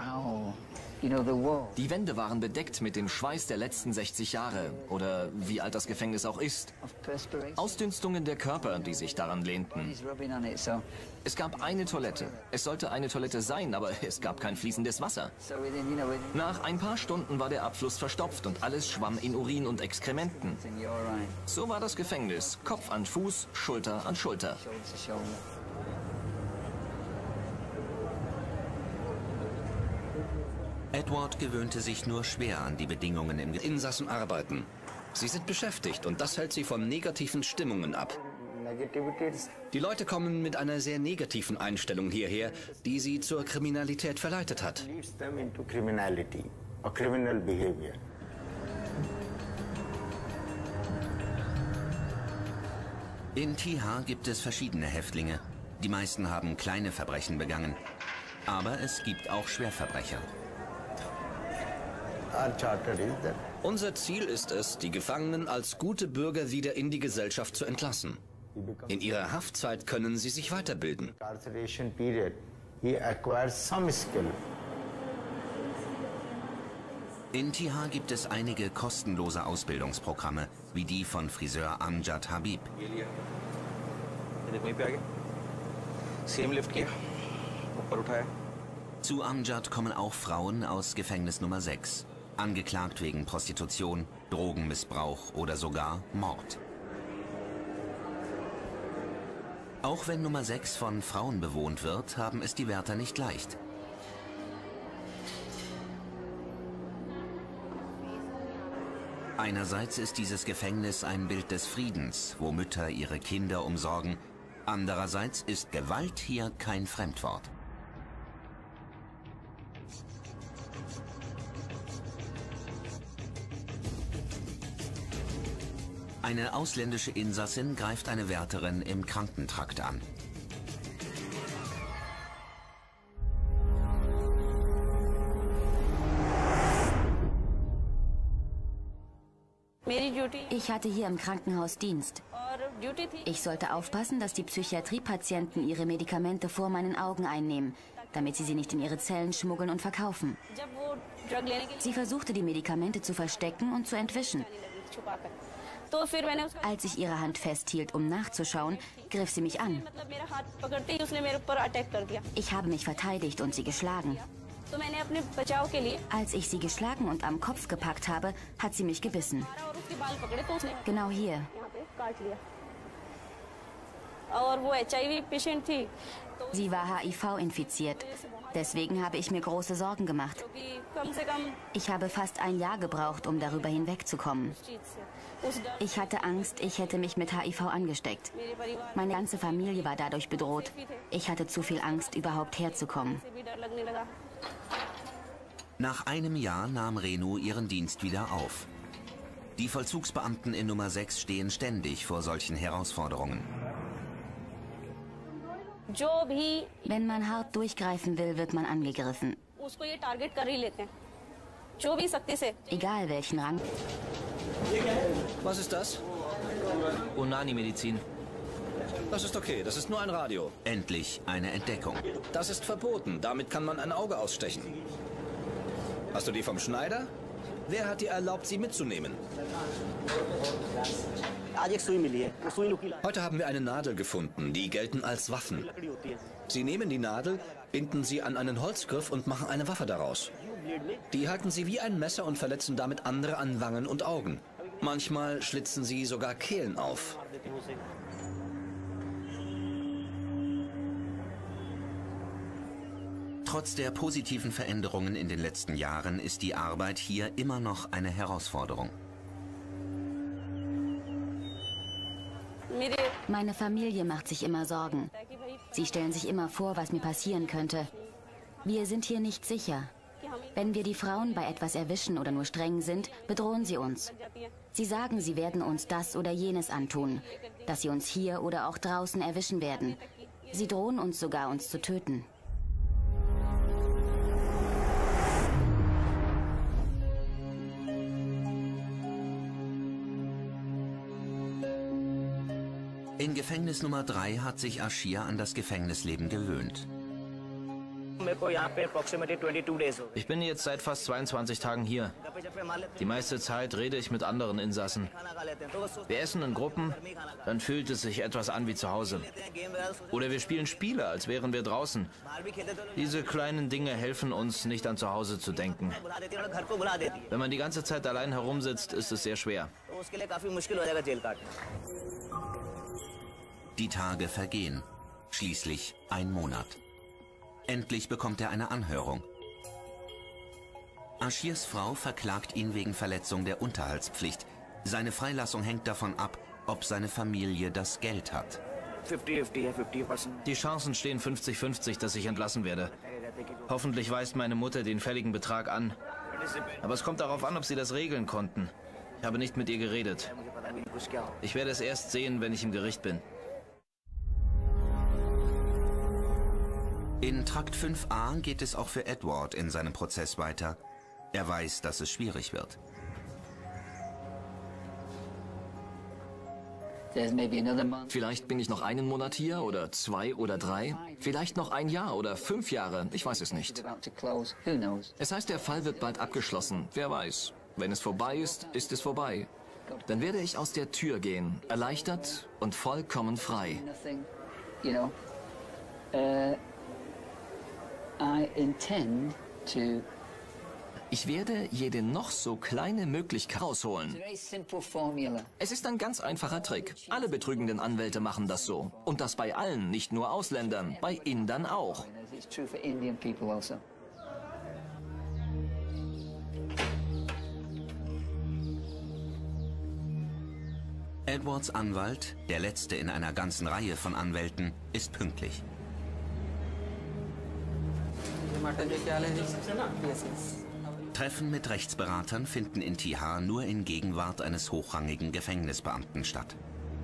Die Wände waren bedeckt mit dem Schweiß der letzten sechzig Jahre oder wie alt das Gefängnis auch ist. Ausdünstungen der Körper, die sich daran lehnten. Es gab eine Toilette. Es sollte eine Toilette sein, aber es gab kein fließendes Wasser. Nach ein paar Stunden war der Abfluss verstopft und alles schwamm in Urin und Exkrementen. So war das Gefängnis. Kopf an Fuß, Schulter an Schulter.
Edward gewöhnte sich nur schwer an die Bedingungen im Gefängnis.
Insassen arbeiten. Sie sind beschäftigt und das hält sie von negativen Stimmungen ab. Die Leute kommen mit einer sehr negativen Einstellung hierher, die sie zur Kriminalität verleitet hat.
In Tiha gibt es verschiedene Häftlinge. Die meisten haben kleine Verbrechen begangen. Aber es gibt auch Schwerverbrecher.
Unser Ziel ist es, die Gefangenen als gute Bürger wieder in die Gesellschaft zu entlassen. In ihrer Haftzeit können sie sich weiterbilden.
In Tiha gibt es einige kostenlose Ausbildungsprogramme, wie die von Friseur Amjad Habib. Zu Amjad kommen auch Frauen aus Gefängnis Nummer sechs, angeklagt wegen Prostitution, Drogenmissbrauch oder sogar Mord. Auch wenn Nummer sechs von Frauen bewohnt wird, haben es die Wärter nicht leicht. Einerseits ist dieses Gefängnis ein Bild des Friedens, wo Mütter ihre Kinder umsorgen. Andererseits ist Gewalt hier kein Fremdwort. Eine ausländische Insassin greift eine Wärterin im Krankentrakt an.
Ich hatte hier im Krankenhaus Dienst. Ich sollte aufpassen, dass die Psychiatriepatienten ihre Medikamente vor meinen Augen einnehmen, damit sie sie nicht in ihre Zellen schmuggeln und verkaufen. Sie versuchte, die Medikamente zu verstecken und zu entwischen. Als ich ihre Hand festhielt, um nachzuschauen, griff sie mich an. Ich habe mich verteidigt und sie geschlagen. Als ich sie geschlagen und am Kopf gepackt habe, hat sie mich gebissen. Genau hier. Sie war H I V infiziert. Deswegen habe ich mir große Sorgen gemacht. Ich habe fast ein Jahr gebraucht, um darüber hinwegzukommen. Ich hatte Angst, ich hätte mich mit H I V angesteckt. Meine ganze Familie war dadurch bedroht. Ich hatte zu viel Angst, überhaupt herzukommen.
Nach einem Jahr nahm Renu ihren Dienst wieder auf. Die Vollzugsbeamten in Nummer sechs stehen ständig vor solchen Herausforderungen.
Wenn man hart durchgreifen will, wird man angegriffen. Egal welchen Rang.
Was ist das?
Unani-Medizin.
Das ist okay, das ist nur ein Radio.
Endlich eine Entdeckung.
Das ist verboten, damit kann man ein Auge ausstechen. Hast du die vom Schneider? Wer hat dir erlaubt, sie mitzunehmen? Heute haben wir eine Nadel gefunden, die gelten als Waffen. Sie nehmen die Nadel, binden sie an einen Holzgriff und machen eine Waffe daraus. Die halten sie wie ein Messer und verletzen damit andere an Wangen und Augen. Manchmal schlitzen sie sogar Kehlen auf.
Trotz der positiven Veränderungen in den letzten Jahren ist die Arbeit hier immer noch eine Herausforderung.
Meine Familie macht sich immer Sorgen. Sie stellen sich immer vor, was mir passieren könnte. Wir sind hier nicht sicher. Wenn wir die Frauen bei etwas erwischen oder nur streng sind, bedrohen sie uns. Sie sagen, sie werden uns das oder jenes antun, dass sie uns hier oder auch draußen erwischen werden. Sie drohen uns sogar, uns zu töten.
In Gefängnis Nummer drei hat sich Ashir an das Gefängnisleben gewöhnt.
Ich bin jetzt seit fast zweiundzwanzig Tagen hier. Die meiste Zeit rede ich mit anderen Insassen. Wir essen in Gruppen, dann fühlt es sich etwas an wie zu Hause. Oder wir spielen Spiele, als wären wir draußen. Diese kleinen Dinge helfen uns, nicht an zu Hause zu denken. Wenn man die ganze Zeit allein herumsitzt, ist es sehr schwer.
Die Tage vergehen. Schließlich ein Monat. Endlich bekommt er eine Anhörung. Ashirs Frau verklagt ihn wegen Verletzung der Unterhaltspflicht. Seine Freilassung hängt davon ab, ob seine Familie das Geld hat.
Die Chancen stehen fünfzig fünfzig, dass ich entlassen werde. Hoffentlich weist meine Mutter den fälligen Betrag an. Aber es kommt darauf an, ob sie das regeln konnten. Ich habe nicht mit ihr geredet. Ich werde es erst sehen, wenn ich im Gericht bin.
In Trakt fünf a geht es auch für Edward in seinem Prozess weiter. Er weiß, dass es schwierig wird.
Vielleicht bin ich noch einen Monat hier oder zwei oder drei. Vielleicht noch ein Jahr oder fünf Jahre. Ich weiß es nicht. Es heißt, der Fall wird bald abgeschlossen. Wer weiß. Wenn es vorbei ist, ist es vorbei. Dann werde ich aus der Tür gehen, erleichtert und vollkommen frei. Ich werde jede noch so kleine Möglichkeit rausholen. Es ist ein ganz einfacher Trick. Alle betrügenden Anwälte machen das so. Und das bei allen, nicht nur Ausländern, bei Indern auch.
Edwards Anwalt, der letzte in einer ganzen Reihe von Anwälten, ist pünktlich. Treffen mit Rechtsberatern finden in Tihar nur in Gegenwart eines hochrangigen Gefängnisbeamten statt.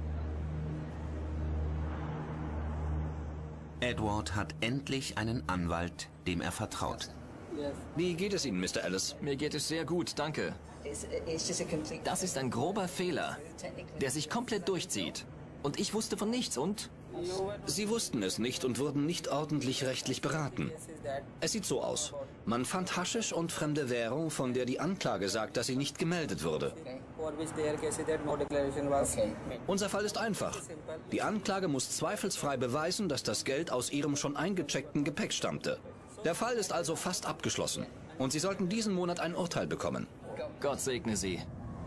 Edward hat endlich einen Anwalt, dem er vertraut.
Wie geht es Ihnen, Mister Ellis?
Mir geht es sehr gut, danke. Das ist ein grober Fehler, der sich komplett durchzieht. Und ich wusste von nichts und...
Sie wussten es nicht und wurden nicht ordentlich rechtlich beraten. Es sieht so aus. Man fand Haschisch und fremde Währung, von der die Anklage sagt, dass sie nicht gemeldet wurde. Unser Fall ist einfach. Die Anklage muss zweifelsfrei beweisen, dass das Geld aus ihrem schon eingecheckten Gepäck stammte. Der Fall ist also fast abgeschlossen. Und Sie sollten diesen Monat ein Urteil bekommen.
Gott segne Sie.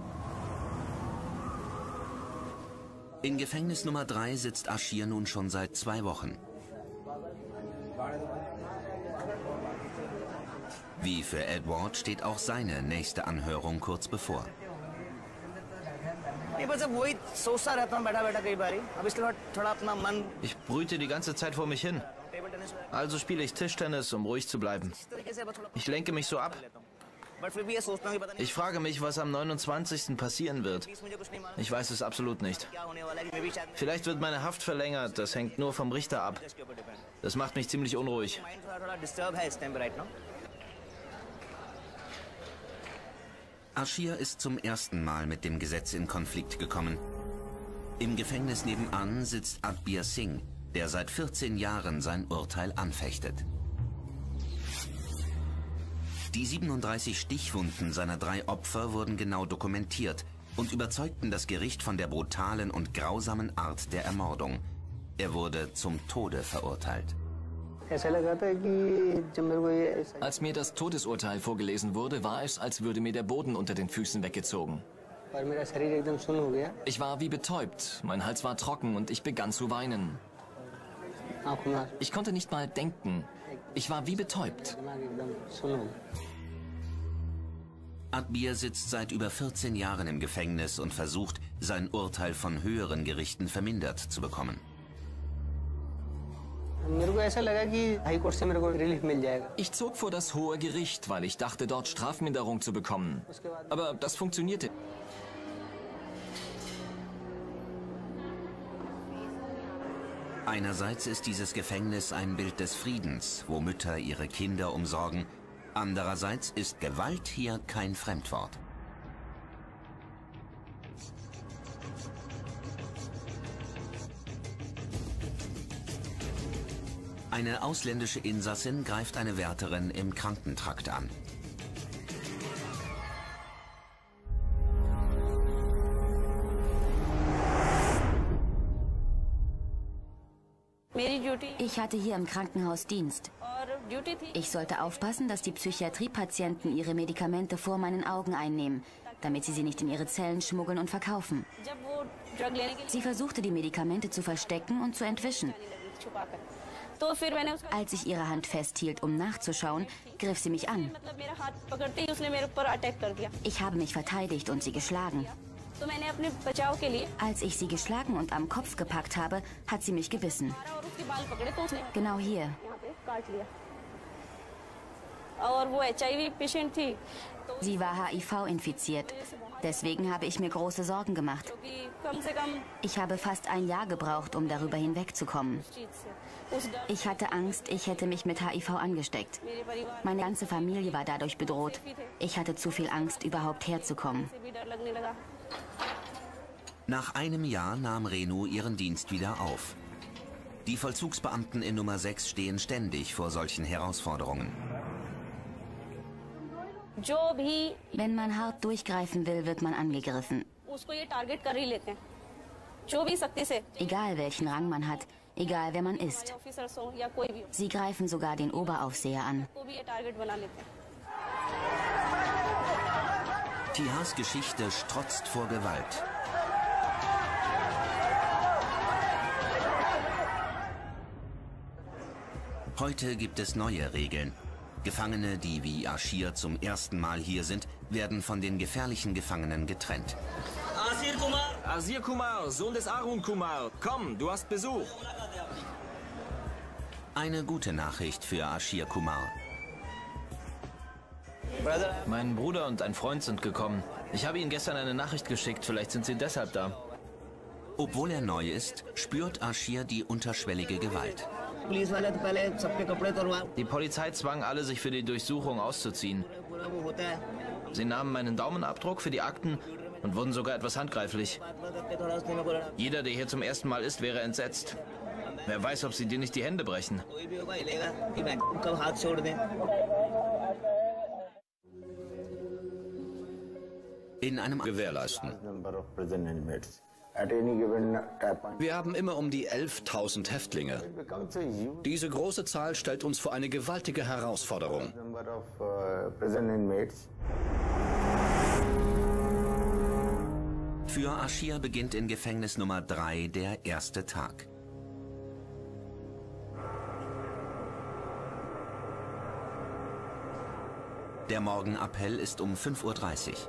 In Gefängnis Nummer drei sitzt Ashir nun schon seit zwei Wochen. Wie für Edward steht auch seine nächste Anhörung kurz bevor.
Ich brüte die ganze Zeit vor mich hin. Also spiele ich Tischtennis, um ruhig zu bleiben. Ich lenke mich so ab. Ich frage mich, was am neunundzwanzigsten passieren wird. Ich weiß es absolut nicht. Vielleicht wird meine Haft verlängert, das hängt nur vom Richter ab. Das macht mich ziemlich unruhig.
Ashir ist zum ersten Mal mit dem Gesetz in Konflikt gekommen. Im Gefängnis nebenan sitzt Adbir Singh, der seit vierzehn Jahren sein Urteil anfechtet. Die siebenunddreißig Stichwunden seiner drei Opfer wurden genau dokumentiert und überzeugten das Gericht von der brutalen und grausamen Art der Ermordung. Er wurde zum Tode verurteilt.
Als mir das Todesurteil vorgelesen wurde, war es, als würde mir der Boden unter den Füßen weggezogen. Ich war wie betäubt, mein Hals war trocken und ich begann zu weinen. Ich konnte nicht mal denken. Ich war wie betäubt.
Adbir sitzt seit über vierzehn Jahren im Gefängnis und versucht, sein Urteil von höheren Gerichten vermindert zu bekommen.
Ich zog vor das Hohe Gericht, weil ich dachte, dort Strafminderung zu bekommen. Aber das funktionierte.
Einerseits ist dieses Gefängnis ein Bild des Friedens, wo Mütter ihre Kinder umsorgen. Andererseits ist Gewalt hier kein Fremdwort. Eine ausländische Insassin greift eine Wärterin im Krankentrakt an.
Ich hatte hier im Krankenhaus Dienst. Ich sollte aufpassen, dass die Psychiatriepatienten ihre Medikamente vor meinen Augen einnehmen, damit sie sie nicht in ihre Zellen schmuggeln und verkaufen. Sie versuchte, die Medikamente zu verstecken und zu entwischen. Als ich ihre Hand festhielt, um nachzuschauen, griff sie mich an. Ich habe mich verteidigt und sie geschlagen. Als ich sie geschlagen und am Kopf gepackt habe, hat sie mich gebissen. Genau hier. Sie war H I V infiziert. Deswegen habe ich mir große Sorgen gemacht. Ich habe fast ein Jahr gebraucht, um darüber hinwegzukommen. Ich hatte Angst, ich hätte mich mit H I V angesteckt. Meine ganze Familie war dadurch bedroht. Ich hatte zu viel Angst, überhaupt herzukommen.
Nach einem Jahr nahm Renu ihren Dienst wieder auf. Die Vollzugsbeamten in Nummer sechs stehen ständig vor solchen Herausforderungen.
Wenn man hart durchgreifen will, wird man angegriffen. Egal welchen Rang man hat, egal wer man ist. Sie greifen sogar den Oberaufseher an.
Tihas Geschichte strotzt vor Gewalt. Heute gibt es neue Regeln. Gefangene, die wie Ashir zum ersten Mal hier sind, werden von den gefährlichen Gefangenen getrennt.
Asir Kumar! Asir Kumar, Sohn des Arun Kumar. Komm, du hast Besuch.
Eine gute Nachricht für Ashir Kumar.
Mein Bruder und ein Freund sind gekommen. Ich habe ihnen gestern eine Nachricht geschickt, vielleicht sind sie deshalb da.
Obwohl er neu ist, spürt Ashir die unterschwellige Gewalt.
Die Polizei zwang alle, sich für die Durchsuchung auszuziehen. Sie nahmen meinen Daumenabdruck für die Akten und wurden sogar etwas handgreiflich. Jeder, der hier zum ersten Mal ist, wäre entsetzt. Wer weiß, ob sie dir nicht die Hände brechen.
In einem
gewährleisten. Wir haben immer um die elftausend Häftlinge. Diese große Zahl stellt uns vor eine gewaltige Herausforderung.
Für Ashir beginnt in Gefängnis Nummer drei der erste Tag. Der Morgenappell ist um fünf Uhr dreißig.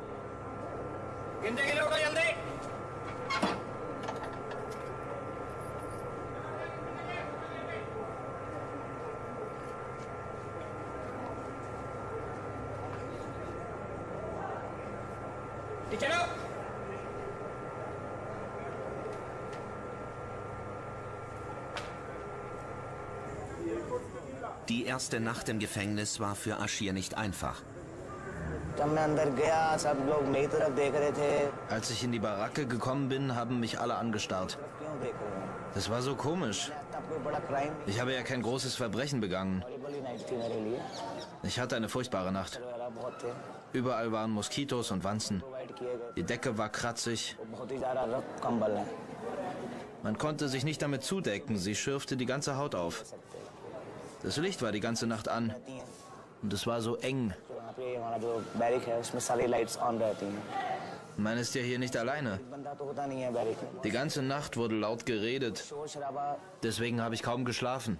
Die erste Nacht im Gefängnis war für Ashir nicht einfach.
Als ich in die Baracke gekommen bin, haben mich alle angestarrt. Das war so komisch. Ich habe ja kein großes Verbrechen begangen. Ich hatte eine furchtbare Nacht. Überall waren Moskitos und Wanzen. Die Decke war kratzig. Man konnte sich nicht damit zudecken, sie schürfte die ganze Haut auf. Das Licht war die ganze Nacht an und es war so eng. Man ist ja hier nicht alleine. Die ganze Nacht wurde laut geredet. Deswegen habe ich kaum geschlafen.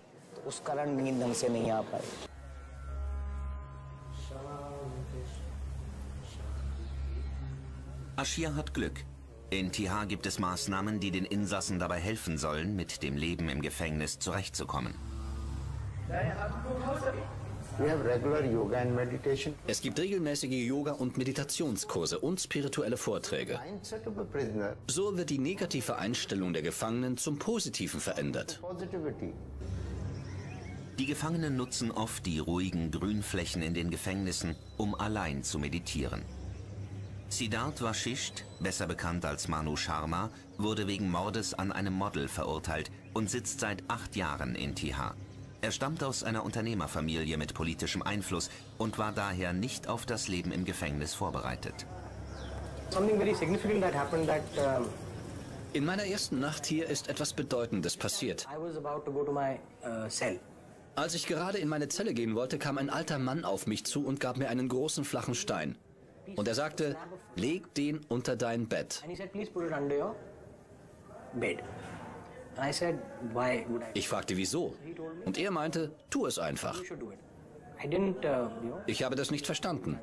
Ashir hat Glück. In Tiha gibt es Maßnahmen, die den Insassen dabei helfen sollen, mit dem Leben im Gefängnis zurechtzukommen.
Es gibt regelmäßige Yoga- und Meditationskurse und spirituelle Vorträge. So wird die negative Einstellung der Gefangenen zum Positiven verändert.
Die Gefangenen nutzen oft die ruhigen Grünflächen in den Gefängnissen, um allein zu meditieren. Siddharth Vashisht, besser bekannt als Manu Sharma, wurde wegen Mordes an einem Model verurteilt und sitzt seit acht Jahren in Tihar. Er stammt aus einer Unternehmerfamilie mit politischem Einfluss und war daher nicht auf das Leben im Gefängnis vorbereitet.
In meiner ersten Nacht hier ist etwas Bedeutendes passiert. Als ich gerade in meine Zelle gehen wollte, kam ein alter Mann auf mich zu und gab mir einen großen flachen Stein. Und er sagte, leg den unter dein Bett. Ich fragte, wieso? Und er meinte, tu es einfach. Ich habe das nicht verstanden.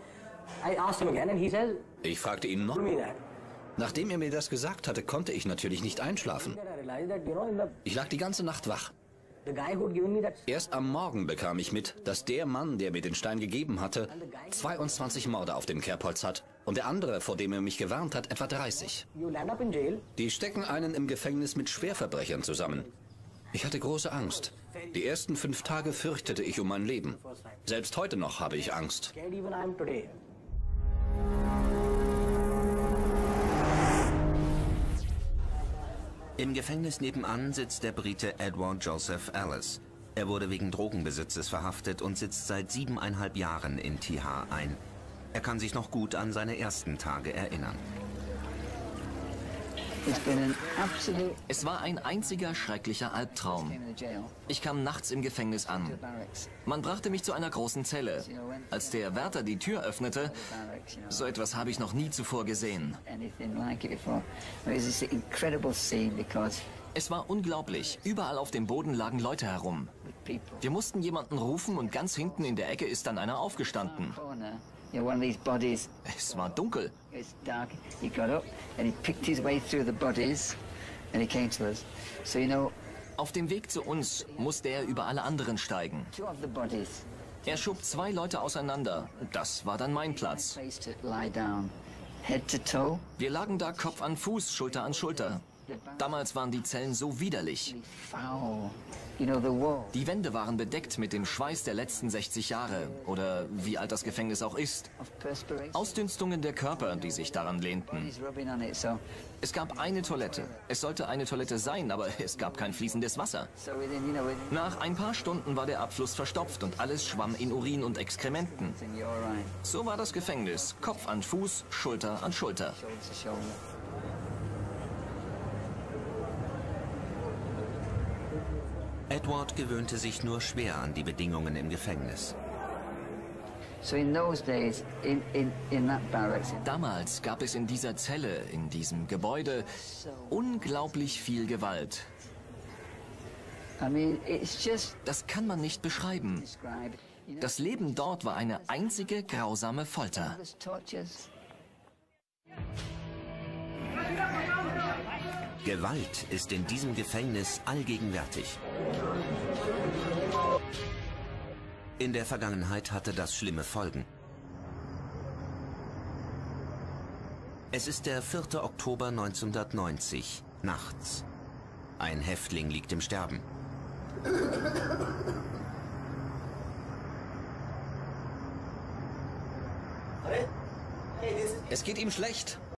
Ich fragte ihn noch. Nachdem er mir das gesagt hatte, konnte ich natürlich nicht einschlafen. Ich lag die ganze Nacht wach. Erst am Morgen bekam ich mit, dass der Mann, der mir den Stein gegeben hatte, zweiundzwanzig Morde auf dem Kerbholz hat und der andere, vor dem er mich gewarnt hat, etwa dreißig. Die stecken einen im Gefängnis mit Schwerverbrechern zusammen. Ich hatte große Angst. Die ersten fünf Tage fürchtete ich um mein Leben. Selbst heute noch habe ich Angst.
Im Gefängnis nebenan sitzt der Brite Edward Joseph Ellis. Er wurde wegen Drogenbesitzes verhaftet und sitzt seit siebeneinhalb Jahren in Tihar ein. Er kann sich noch gut an seine ersten Tage erinnern.
Es war ein einziger schrecklicher Albtraum. Ich kam nachts im Gefängnis an. Man brachte mich zu einer großen Zelle. Als der Wärter die Tür öffnete, so etwas habe ich noch nie zuvor gesehen. Es war unglaublich. Überall auf dem Boden lagen Leute herum. Wir mussten jemanden rufen und ganz hinten in der Ecke ist dann einer aufgestanden. Es war dunkel. Auf dem Weg zu uns musste er über alle anderen steigen. Er schob zwei Leute auseinander. Das war dann mein Platz. Wir lagen da Kopf an Fuß, Schulter an Schulter. Damals waren die Zellen so widerlich. Die Wände waren bedeckt mit dem Schweiß der letzten sechzig Jahre oder wie alt das Gefängnis auch ist. Ausdünstungen der Körper, die sich daran lehnten. Es gab eine Toilette. Es sollte eine Toilette sein, aber es gab kein fließendes Wasser. Nach ein paar Stunden war der Abfluss verstopft und alles schwamm in Urin und Exkrementen. So war das Gefängnis. Kopf an Fuß, Schulter an Schulter.
Edward gewöhnte sich nur schwer an die Bedingungen im Gefängnis.
Damals gab es in dieser Zelle, in diesem Gebäude, unglaublich viel Gewalt. Das kann man nicht beschreiben. Das Leben dort war eine einzige grausame Folter.
Gewalt ist in diesem Gefängnis allgegenwärtig. In der Vergangenheit hatte das schlimme Folgen. Es ist der vierte Oktober neunzehnhundertneunzig, nachts. Ein Häftling liegt im Sterben.
Es geht ihm schlecht.